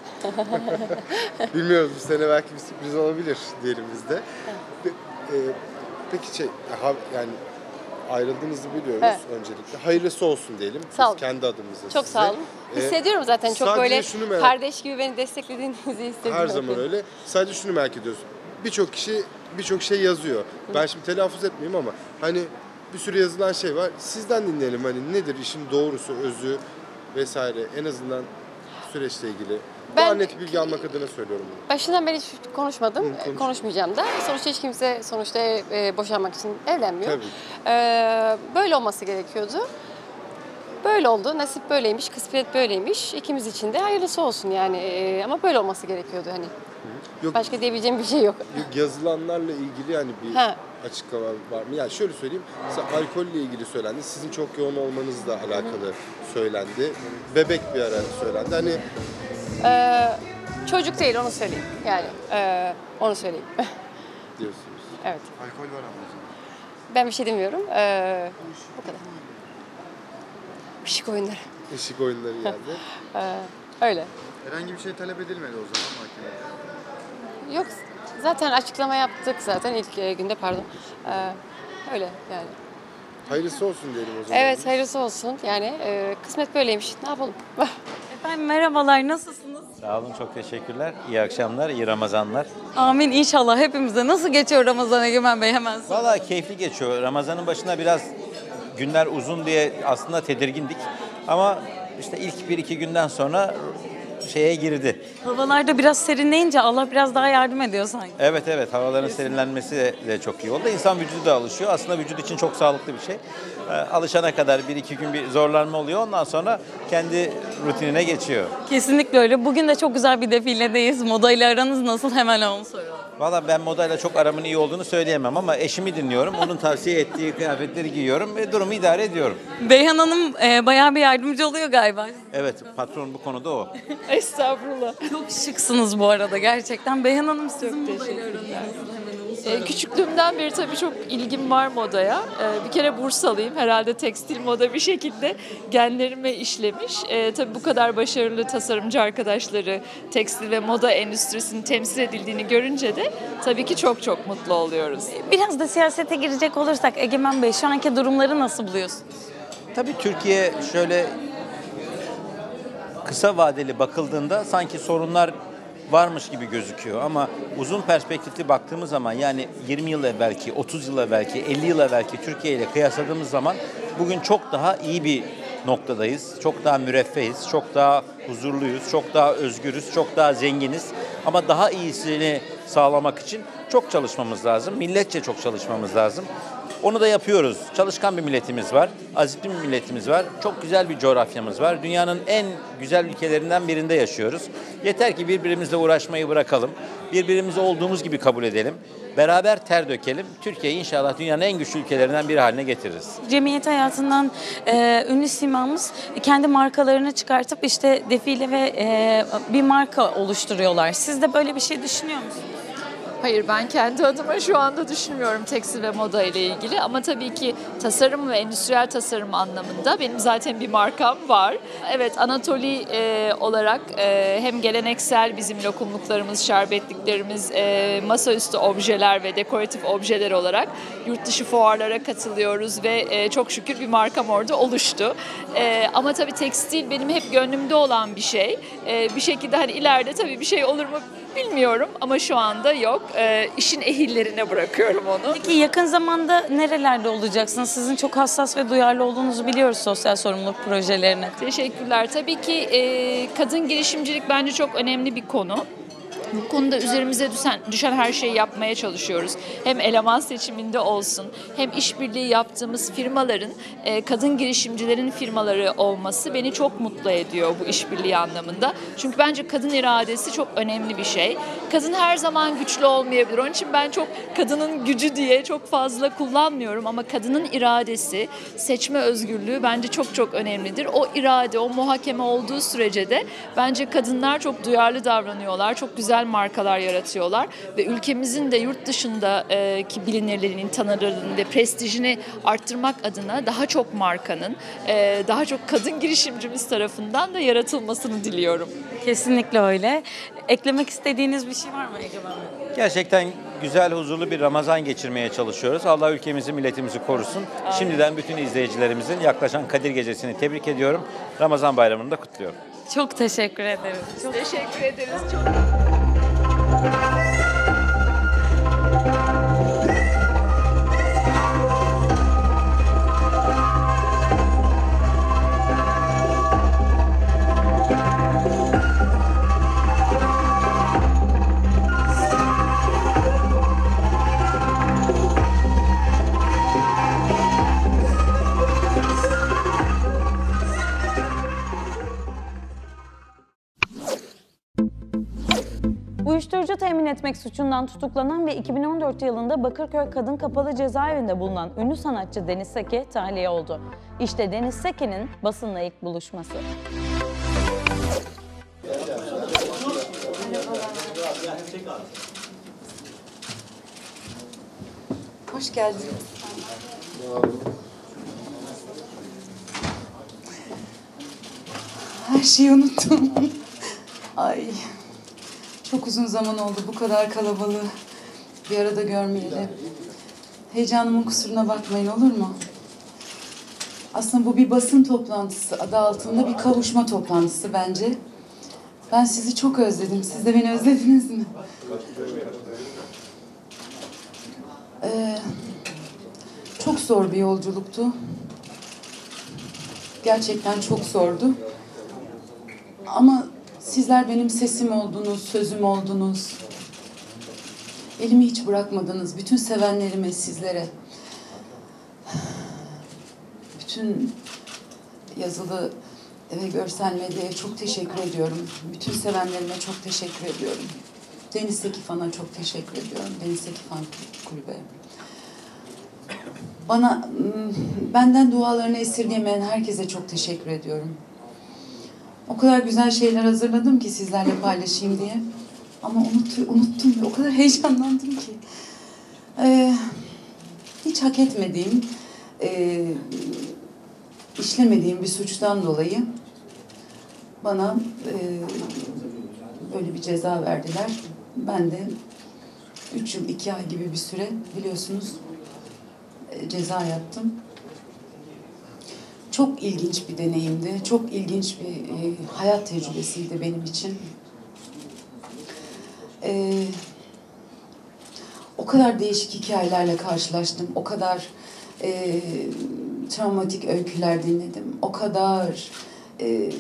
Bilmiyoruz, bu sene belki bir sürpriz olabilir diyelim biz de. Pe- e, peki şey, ha- yani ayrıldığınızı biliyoruz Evet. öncelikle. Hayırlısı olsun diyelim. Sağ olun. Biz kendi adımıza Çok size. sağ olun. E, Hissediyorum zaten çok sadece böyle şunu merak- kardeş gibi beni desteklediğinizi hissediyorum. Her zaman öyle. Sadece şunu merak ediyoruz. Birçok kişi birçok şey yazıyor. Ben şimdi telaffuz etmeyeyim ama hani bir sürü yazılan şey var. Sizden dinleyelim, hani nedir işin doğrusu, özü vesaire, en azından süreçle ilgili. Ben- Daha net bilgi almak adına söylüyorum bunu. Başından beri hiç konuşmadım, Hı, konuş. konuşmayacağım da. Sonuçta hiç kimse sonuçta e, boşanmak için evlenmiyor. Tabii. Ee, böyle olması gerekiyordu. Böyle oldu, nasip böyleymiş, kısmet böyleymiş. İkimiz için de hayırlısı olsun yani. Ee, ama böyle olması gerekiyordu hani. Yok, Başka diyebileceğim bir şey yok. yok, yazılanlarla ilgili yani bir Ha. açıklama var mı? Yani şöyle söyleyeyim, mesela alkolle ilgili söylendi, sizin çok yoğun olmanızla alakalı söylendi. Bebek bir ara söylendi. Hani Ee, çocuk değil onu söyleyeyim yani. e, onu söyleyeyim. diyorsunuz. Evet. Alkol var ama o zaman. Ben bir şey demiyorum. Ee, bu kadar. Işık oyunları. Işık oyunları geldi. Ee, öyle. Herhangi bir şey talep edilmedi o zaman mahkemede. Yok zaten açıklama yaptık zaten ilk e, günde pardon. Ee, öyle yani. Hayırlısı olsun diyelim o zaman. Evet hayırlısı olsun yani e, kısmet böyleymiş ne yapalım. Efendim merhabalar, nasılsınız? Sağ olun, çok teşekkürler. İyi akşamlar, iyi Ramazanlar. Amin inşallah hepimize. Nasıl geçiyor Ramazan Egemen Bey hemen sonra? Vallahi keyifli geçiyor. Ramazanın başına biraz günler uzun diye aslında tedirgindik. Ama işte ilk bir iki günden sonra şeye girdi. Havalarda biraz serinleyince Allah biraz daha yardım ediyor sanki. Evet evet, havaların serinlenmesi de çok iyi oldu. İnsan vücudu da alışıyor. Aslında vücut için çok sağlıklı bir şey. Ee, alışana kadar bir iki gün bir zorlanma oluyor. Ondan sonra kendi rutinine geçiyor. Kesinlikle öyle. Bugün de çok güzel bir defiledeyiz. Modayla aranız nasıl? Hemen onu soralım. Valla ben modayla çok aramın iyi olduğunu söyleyemem ama eşimi dinliyorum. Onun tavsiye ettiği kıyafetleri giyiyorum ve durumu idare ediyorum. Beyhan Hanım e, bayağı bir yardımcı oluyor galiba. Evet, patron bu konuda o. Estağfurullah. Çok şıksınız bu arada gerçekten. Beyhan Hanım sizin modayla aranız nasıl? Hemen onu soralım. Ee, küçüklüğümden beri tabii çok ilgim var modaya. Ee, bir kere Bursalıyım. Herhalde tekstil moda bir şekilde genlerime işlemiş. Ee, tabii bu kadar başarılı tasarımcı arkadaşları tekstil ve moda endüstrisinin temsil edildiğini görünce de tabii ki çok çok mutlu oluyoruz. Biraz da siyasete girecek olursak Egemen Bey şu anki durumları nasıl buluyorsunuz? Tabii Türkiye şöyle kısa vadeli bakıldığında sanki sorunlar varmış gibi gözüküyor ama uzun perspektifli baktığımız zaman yani yirmi yıl evvelki, otuz yıl evvelki, elli yıl evvelki Türkiye ile kıyasladığımız zaman bugün çok daha iyi bir noktadayız. Çok daha müreffehiz, çok daha huzurluyuz, çok daha özgürüz, çok daha zenginiz. Ama daha iyisini sağlamak için çok çalışmamız lazım. Milletçe çok çalışmamız lazım. Onu da yapıyoruz. Çalışkan bir milletimiz var, azimli bir milletimiz var, çok güzel bir coğrafyamız var. Dünyanın en güzel ülkelerinden birinde yaşıyoruz. Yeter ki birbirimizle uğraşmayı bırakalım, birbirimizi olduğumuz gibi kabul edelim, beraber ter dökelim. Türkiye'yi inşallah dünyanın en güçlü ülkelerinden biri haline getiririz. Cemiyet hayatından e, ünlü simamız kendi markalarını çıkartıp işte defile ve e, bir marka oluşturuyorlar. Siz de böyle bir şey düşünüyor musunuz? Hayır, ben kendi adıma şu anda düşünmüyorum tekstil ve moda ile ilgili ama tabii ki tasarım ve endüstriyel tasarım anlamında benim zaten bir markam var. Evet, Anatoli e, olarak e, hem geleneksel bizim lokumluklarımız, şerbetliklerimiz, e, masaüstü objeler ve dekoratif objeler olarak yurt dışı fuarlara katılıyoruz ve e, çok şükür bir markam orada oluştu. E, ama tabii tekstil benim hep gönlümde olan bir şey. E, bir şekilde hani ileride tabii bir şey olur mu bilmiyorum ama şu anda yok. E, işin ehillerine bırakıyorum onu. Peki yakın zamanda nerelerde olacaksınız? Sizin çok hassas ve duyarlı olduğunuzu biliyoruz sosyal sorumluluk projelerine. Teşekkürler. Tabii ki e, kadın girişimcilik bence çok önemli bir konu. Bu konuda üzerimize düşen, düşen her şeyi yapmaya çalışıyoruz. Hem eleman seçiminde olsun, hem işbirliği yaptığımız firmaların, e, kadın girişimcilerin firmaları olması beni çok mutlu ediyor bu işbirliği anlamında. Çünkü bence kadın iradesi çok önemli bir şey. Kadın her zaman güçlü olmayabilir. Onun için ben çok kadının gücü diye çok fazla kullanmıyorum ama kadının iradesi, seçme özgürlüğü bence çok çok önemlidir. O irade, o muhakeme olduğu sürece de bence kadınlar çok duyarlı davranıyorlar, çok güzel markalar yaratıyorlar ve ülkemizin de yurt dışındaki bilinirliğinin, tanınırlığının ve prestijini arttırmak adına daha çok markanın, daha çok kadın girişimcimiz tarafından da yaratılmasını diliyorum. Kesinlikle öyle. Eklemek istediğiniz bir şey var mı Ege Hanım? Gerçekten güzel, huzurlu bir Ramazan geçirmeye çalışıyoruz. Allah ülkemizi, milletimizi korusun. Amin. Şimdiden bütün izleyicilerimizin yaklaşan Kadir Gecesi'ni tebrik ediyorum. Ramazan bayramını da kutluyorum. Çok teşekkür ederiz. Çok teşekkür ederiz. Çok... Uyuşturucu temin etmek suçundan tutuklanan ve iki bin on dört yılında Bakırköy Kadın Kapalı Cezaevinde bulunan ünlü sanatçı Deniz Seki tahliye oldu. İşte Deniz Seki'nin basınla ilk buluşması. Hoş geldiniz. Her şeyi unuttum. Ay. Çok uzun zaman oldu bu kadar kalabalığı bir arada görmeyeli. Heyecanımın kusuruna bakmayın, olur mu? Aslında bu bir basın toplantısı adı altında bir kavuşma toplantısı bence. Ben sizi çok özledim. Siz de beni özlediniz mi? Ee, çok zor bir yolculuktu. Gerçekten çok zordu. Ama sizler benim sesim oldunuz, sözüm oldunuz. Elimi hiç bırakmadınız. Bütün sevenlerime, sizlere. Bütün yazılı ve görsel medyaya çok teşekkür ediyorum. Bütün sevenlerime çok teşekkür ediyorum. Deniz Seki Fan'a çok teşekkür ediyorum. Deniz Seki Fan Kulübe. Bana, benden dualarını esirgemeyen herkese çok teşekkür ediyorum. O kadar güzel şeyler hazırladım ki sizlerle paylaşayım diye. Ama unut, unuttum ve o kadar heyecanlandım ki. Ee, hiç hak etmediğim, e, işlemediğim bir suçtan dolayı bana e, böyle bir ceza verdiler. Ben de üç yıl iki ay gibi bir süre biliyorsunuz e, ceza yattım. Çok ilginç bir deneyimdi. Çok ilginç bir e, hayat tecrübesiydi benim için. E, o kadar değişik hikayelerle karşılaştım. O kadar e, travmatik öyküler dinledim. O kadar e,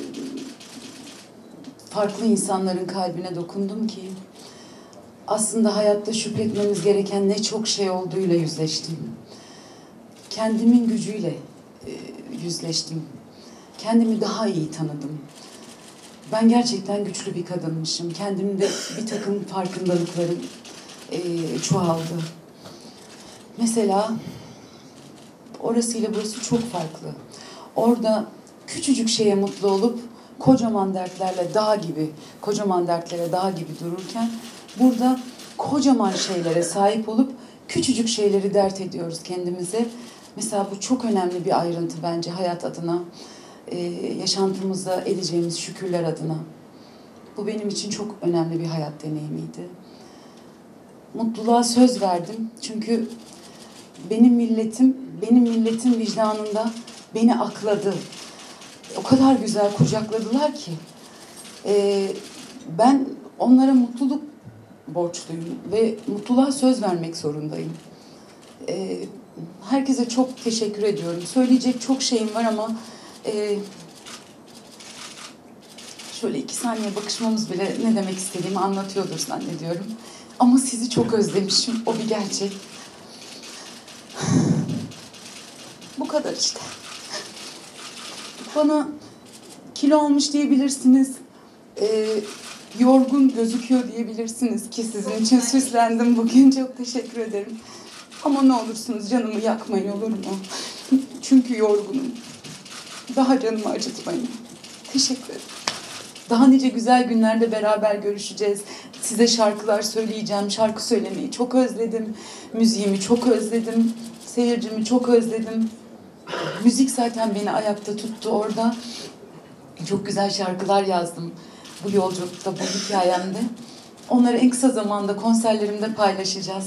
farklı insanların kalbine dokundum ki aslında hayatta şükretmemiz gereken ne çok şey olduğuyla yüzleştim. Kendimin gücüyle e, yüzleştim. Kendimi daha iyi tanıdım. Ben gerçekten güçlü bir kadınmışım. Kendimde bir takım farkındalıklarım e, çoğaldı. Mesela orasıyla burası çok farklı. Orada küçücük şeye mutlu olup kocaman dertlerle dağ gibi, kocaman dertlere dağ gibi dururken burada kocaman şeylere sahip olup küçücük şeyleri dert ediyoruz kendimize. Mesela bu çok önemli bir ayrıntı bence hayat adına, e, yaşantımızda edeceğimiz şükürler adına. Bu benim için çok önemli bir hayat deneyimiydi. Mutluluğa söz verdim çünkü benim milletim, benim milletin vicdanında beni akladı. O kadar güzel kucakladılar ki. E, ben onlara mutluluk borçluyum ve mutluluğa söz vermek zorundayım. E, herkese çok teşekkür ediyorum. Söyleyecek çok şeyim var ama e, şöyle iki saniye bakışmamız bile ne demek istediğimi anlatıyordur zannediyorum. Ama sizi çok özlemişim. O bir gerçek. Bu kadar işte. Bana kilo almış diyebilirsiniz. Ee, yorgun gözüküyor diyebilirsiniz ki sizin için süslendim bugün. Çok teşekkür ederim. Ama ne olursunuz canımı yakmayın, olur mu? Çünkü yorgunum. Daha canımı acıtmayın. Teşekkür ederim. Daha nice güzel günlerde beraber görüşeceğiz. Size şarkılar söyleyeceğim. Şarkı söylemeyi çok özledim. Müziğimi çok özledim. Seyircimi çok özledim. Müzik zaten beni ayakta tuttu orada. Çok güzel şarkılar yazdım bu yolculukta, bu hikayemde. Onları en kısa zamanda konserlerimde paylaşacağız.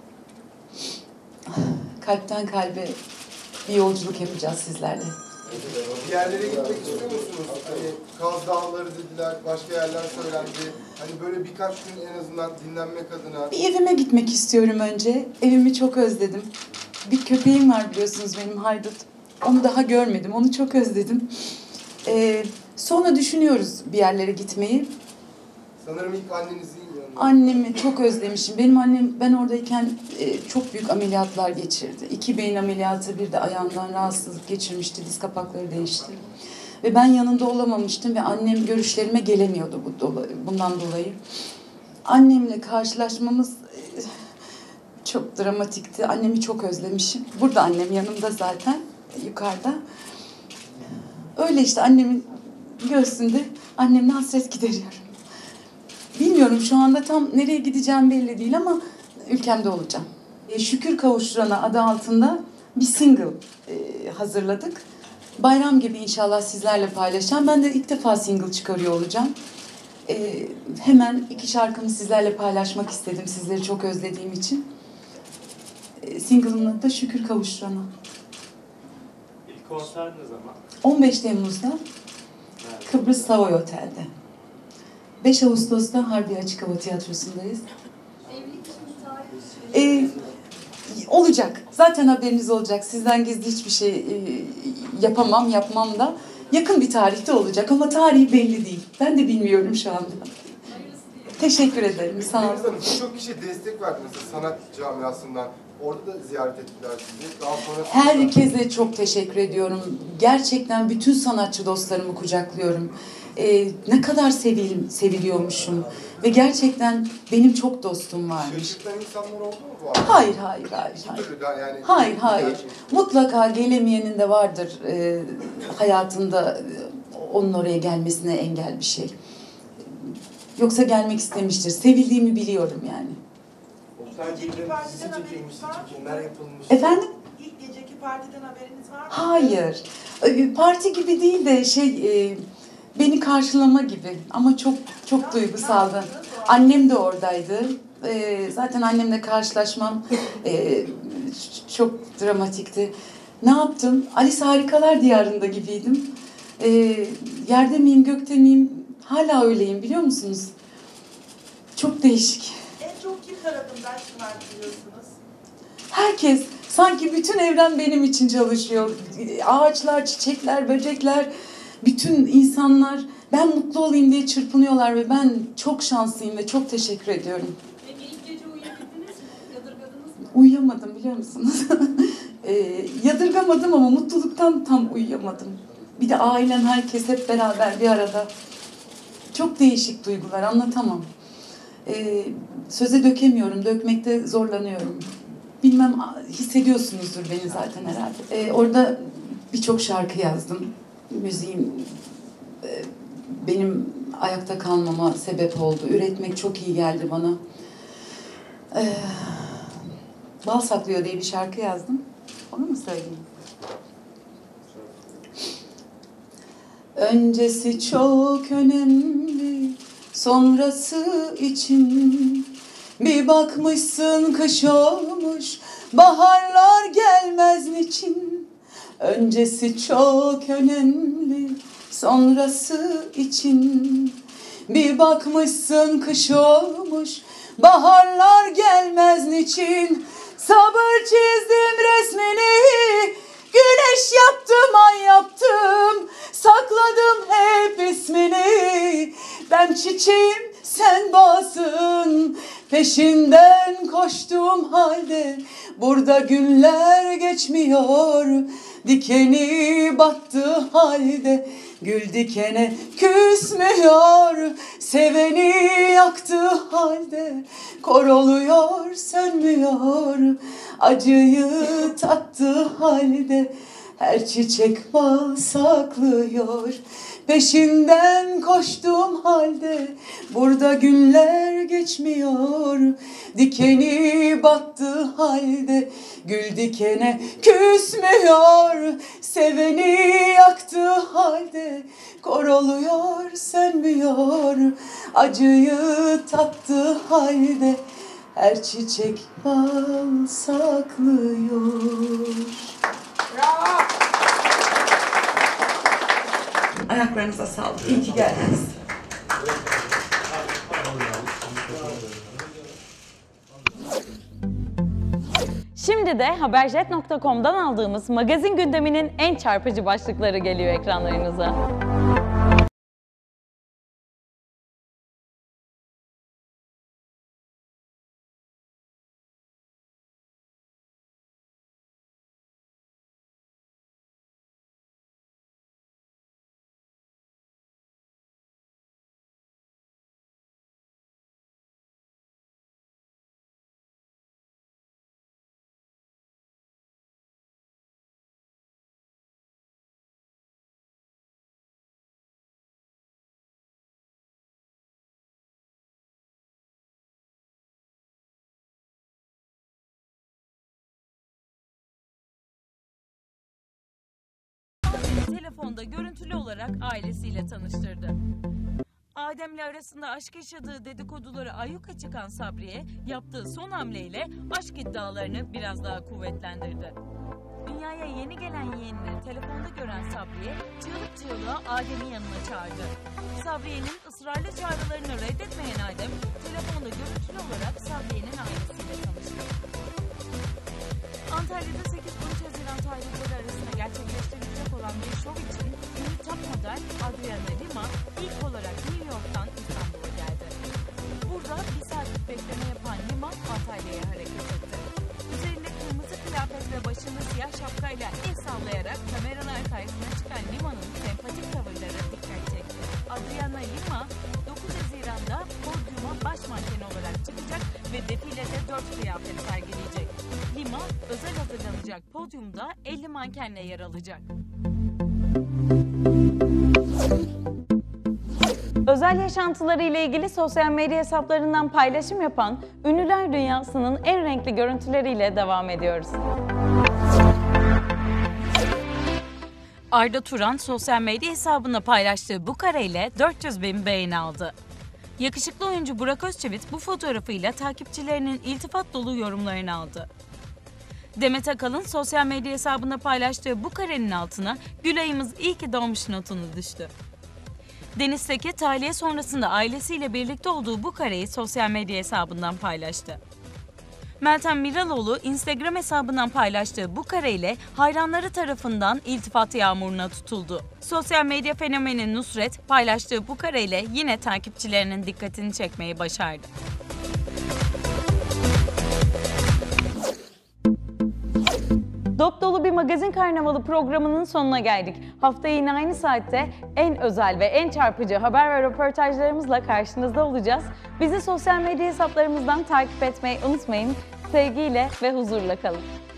Kalpten kalbe bir yolculuk yapacağız sizlerle. Bir yerlere gitmek istiyor musunuz? Hani Kaz Dağları dediler, başka yerler söylendi. Hani böyle birkaç gün en azından dinlenmek adına. Bir evime gitmek istiyorum önce. Evimi çok özledim. Bir köpeğim var biliyorsunuz benim, Haydut. Onu daha görmedim, onu çok özledim. Ee, sonra düşünüyoruz bir yerlere gitmeyi. Sanırım ilk annenizin yanında. Annemi çok özlemişim. Benim annem ben oradayken e, çok büyük ameliyatlar geçirdi. İki beyin ameliyatı, bir de ayağından rahatsızlık geçirmişti. Diz kapakları değişti. Ve ben yanında olamamıştım ve annem görüşlerime gelemiyordu bu dolayı, bundan dolayı. Annemle karşılaşmamız e, çok dramatikti. Annemi çok özlemişim. Burada annem yanımda zaten, yukarıda. Öyle işte annemin göğsünde annemle hasret gideriyorum. Bilmiyorum şu anda tam nereye gideceğim belli değil ama ülkemde olacağım. E, Şükür Kavuşturana adı altında bir single e, hazırladık. Bayram gibi inşallah sizlerle paylaşacağım. Ben de ilk defa single çıkarıyor olacağım. E, hemen iki şarkımı sizlerle paylaşmak istedim sizleri çok özlediğim için. E, single'ın adı da Şükür Kavuşturana. İlk konser ne zaman? on beş Temmuz'da Kıbrıs Savoy Otel'de. beş Ağustos'ta Harbiye Açık Hava Tiyatrosu'ndayız. Ee, olacak. Zaten haberiniz olacak. Sizden gizli hiçbir şey e, yapamam, yapmam da. Yakın bir tarihte olacak ama tarihi belli değil. Ben de bilmiyorum şu anda. Teşekkür ederim. Sağ olun. Birçok kişi destek verdi mesela sanat camiasından. Orada da ziyaret ettiler sizi. Daha sonra herkese çok teşekkür ediyorum. Gerçekten bütün sanatçı dostlarımı kucaklıyorum. Ee, ne kadar sevil, seviliyormuşum. Ve gerçekten benim çok dostum varmış. şaşırtan insanlar oldu mu bu arada? Hayır, hayır, hayır. Hayır, yani, hayır. hayır. Mutlaka gelemeyenin de vardır e, hayatında onun oraya gelmesine engel bir şey. Yoksa gelmek istemiştir. Sevildiğimi biliyorum yani. Geceki partiden haberiniz var mı? Yapılmış. Efendim? İlk geceki partiden haberiniz var mı? Hayır. Parti gibi değil de şey e, beni karşılama gibi ama çok çok duygusaldı. Annem de oradaydı. E, zaten annemle karşılaşmam e, çok dramatikti. Ne yaptım? Alice Harikalar Diyarı'nda gibiydim. E, yerde miyim, gökte miyim? Hala öyleyim biliyor musunuz? Çok değişik. En çok kim tarafından şımartılıyorsunuz? Herkes, sanki bütün evren benim için çalışıyor. Ağaçlar, çiçekler, böcekler, bütün insanlar ben mutlu olayım diye çırpınıyorlar ve ben çok şanslıyım ve çok teşekkür ediyorum. Peki ilk gece uyuyabildiniz mi? Yadırgadınız mı? Uyuyamadım biliyor musunuz? e, yadırgamadım ama mutluluktan tam uyuyamadım. Bir de ailem, herkes hep beraber bir arada. Çok değişik duygular, anlatamam. E, söze dökemiyorum, dökmekte zorlanıyorum. Bilmem, hissediyorsunuzdur beni zaten herhalde. E, orada birçok şarkı yazdım. Müziğim e, benim ayakta kalmama sebep oldu. Üretmek çok iyi geldi bana. Ee, Bal Saklıyor diye bir şarkı yazdım. Onu mu söyleyeyim? Öncesi çok önemli, sonrası için. Bir bakmışsın kış olmuş, baharlar gelmez niçin? Öncesi çok önemli, sonrası için. Bir bakmışsın kış olmuş, baharlar gelmez niçin? Sabır çizdim resmini, güneş yaptım, ay yaptım, sakladım hep ismini. Ben çiçeğim, sen bağsın, peşinden koştuğum halde burada günler geçmiyor. Dikeni battı halde gül dikene küsmüyor. Seveni yaktı halde kor oluyor, sönmüyor. Acıyı tattı halde her çiçek bal saklıyor. Peşinden koştuğum halde burada günler geçmiyor. Dikeni battı halde gül dikene küsmüyor. Seveni yaktı halde kor oluyor, sönmüyor. Acıyı tattı halde her çiçek bal saklıyor. Bravo. Ayaklarınıza sağlık. İyi ki geldiniz. Şimdi de haberjet nokta com'dan aldığımız magazin gündeminin en çarpıcı başlıkları geliyor ekranlarınıza. Telefonda görüntülü olarak ailesiyle tanıştırdı. Adem'le arasında aşk yaşadığı dedikoduları ayyuka çıkan Sabriye, yaptığı son hamleyle aşk iddialarını biraz daha kuvvetlendirdi. Dünyaya yeni gelen yeğenini telefonda gören Sabriye, çığlık çığlığa Adem'i yanına çağırdı. Sabriye'nin ısrarlı çağrılarını reddetmeyen Adem, telefonda görüntülü olarak Sabriye'nin ailesiyle tanıştı. Antalya'da sekiz on üç Haziran tarihleri arasında gerçekleştirilecek olan bir şov için ünlü top model Adriana Lima ilk olarak New York'tan İstanbul'a geldi. Burada bir saatlik bekleme yapan Lima Antalya'ya hareket etti. Üzerinde kırmızı kıyafet ve başında siyah şapkayla el sallayarak kameralar karşısına çıkan Lima'nın sempatik tavırları dikkat çekti. Adriana Lima dokuz Haziran'da podyuma baş manken olarak çıkacak ve defilede dört kıyafet sergileyecek. Lima, özel hazırlanacak podyumda elli mankenle yer alacak. Özel yaşantıları ile ilgili sosyal medya hesaplarından paylaşım yapan ünlüler dünyasının en renkli görüntüleriyle devam ediyoruz. Arda Turan sosyal medya hesabında paylaştığı bu kareyle dört yüz bin beğeni aldı. Yakışıklı oyuncu Burak Özçivit bu fotoğrafıyla takipçilerinin iltifat dolu yorumlarını aldı. Demet Akalın sosyal medya hesabında paylaştığı bu karenin altına "Gülay'ımız iyi ki doğmuş" notunu düştü. Deniz Seki, tahliye sonrasında ailesiyle birlikte olduğu bu kareyi sosyal medya hesabından paylaştı. Meltem Miraloğlu Instagram hesabından paylaştığı bu kareyle hayranları tarafından iltifat yağmuruna tutuldu. Sosyal medya fenomeni Nusret paylaştığı bu kareyle yine takipçilerinin dikkatini çekmeyi başardı. Dop dolu bir magazin karnavalı programının sonuna geldik. Haftaya yine aynı saatte en özel ve en çarpıcı haber ve röportajlarımızla karşınızda olacağız. Bizi sosyal medya hesaplarımızdan takip etmeyi unutmayın. Sevgiyle ve huzurla kalın.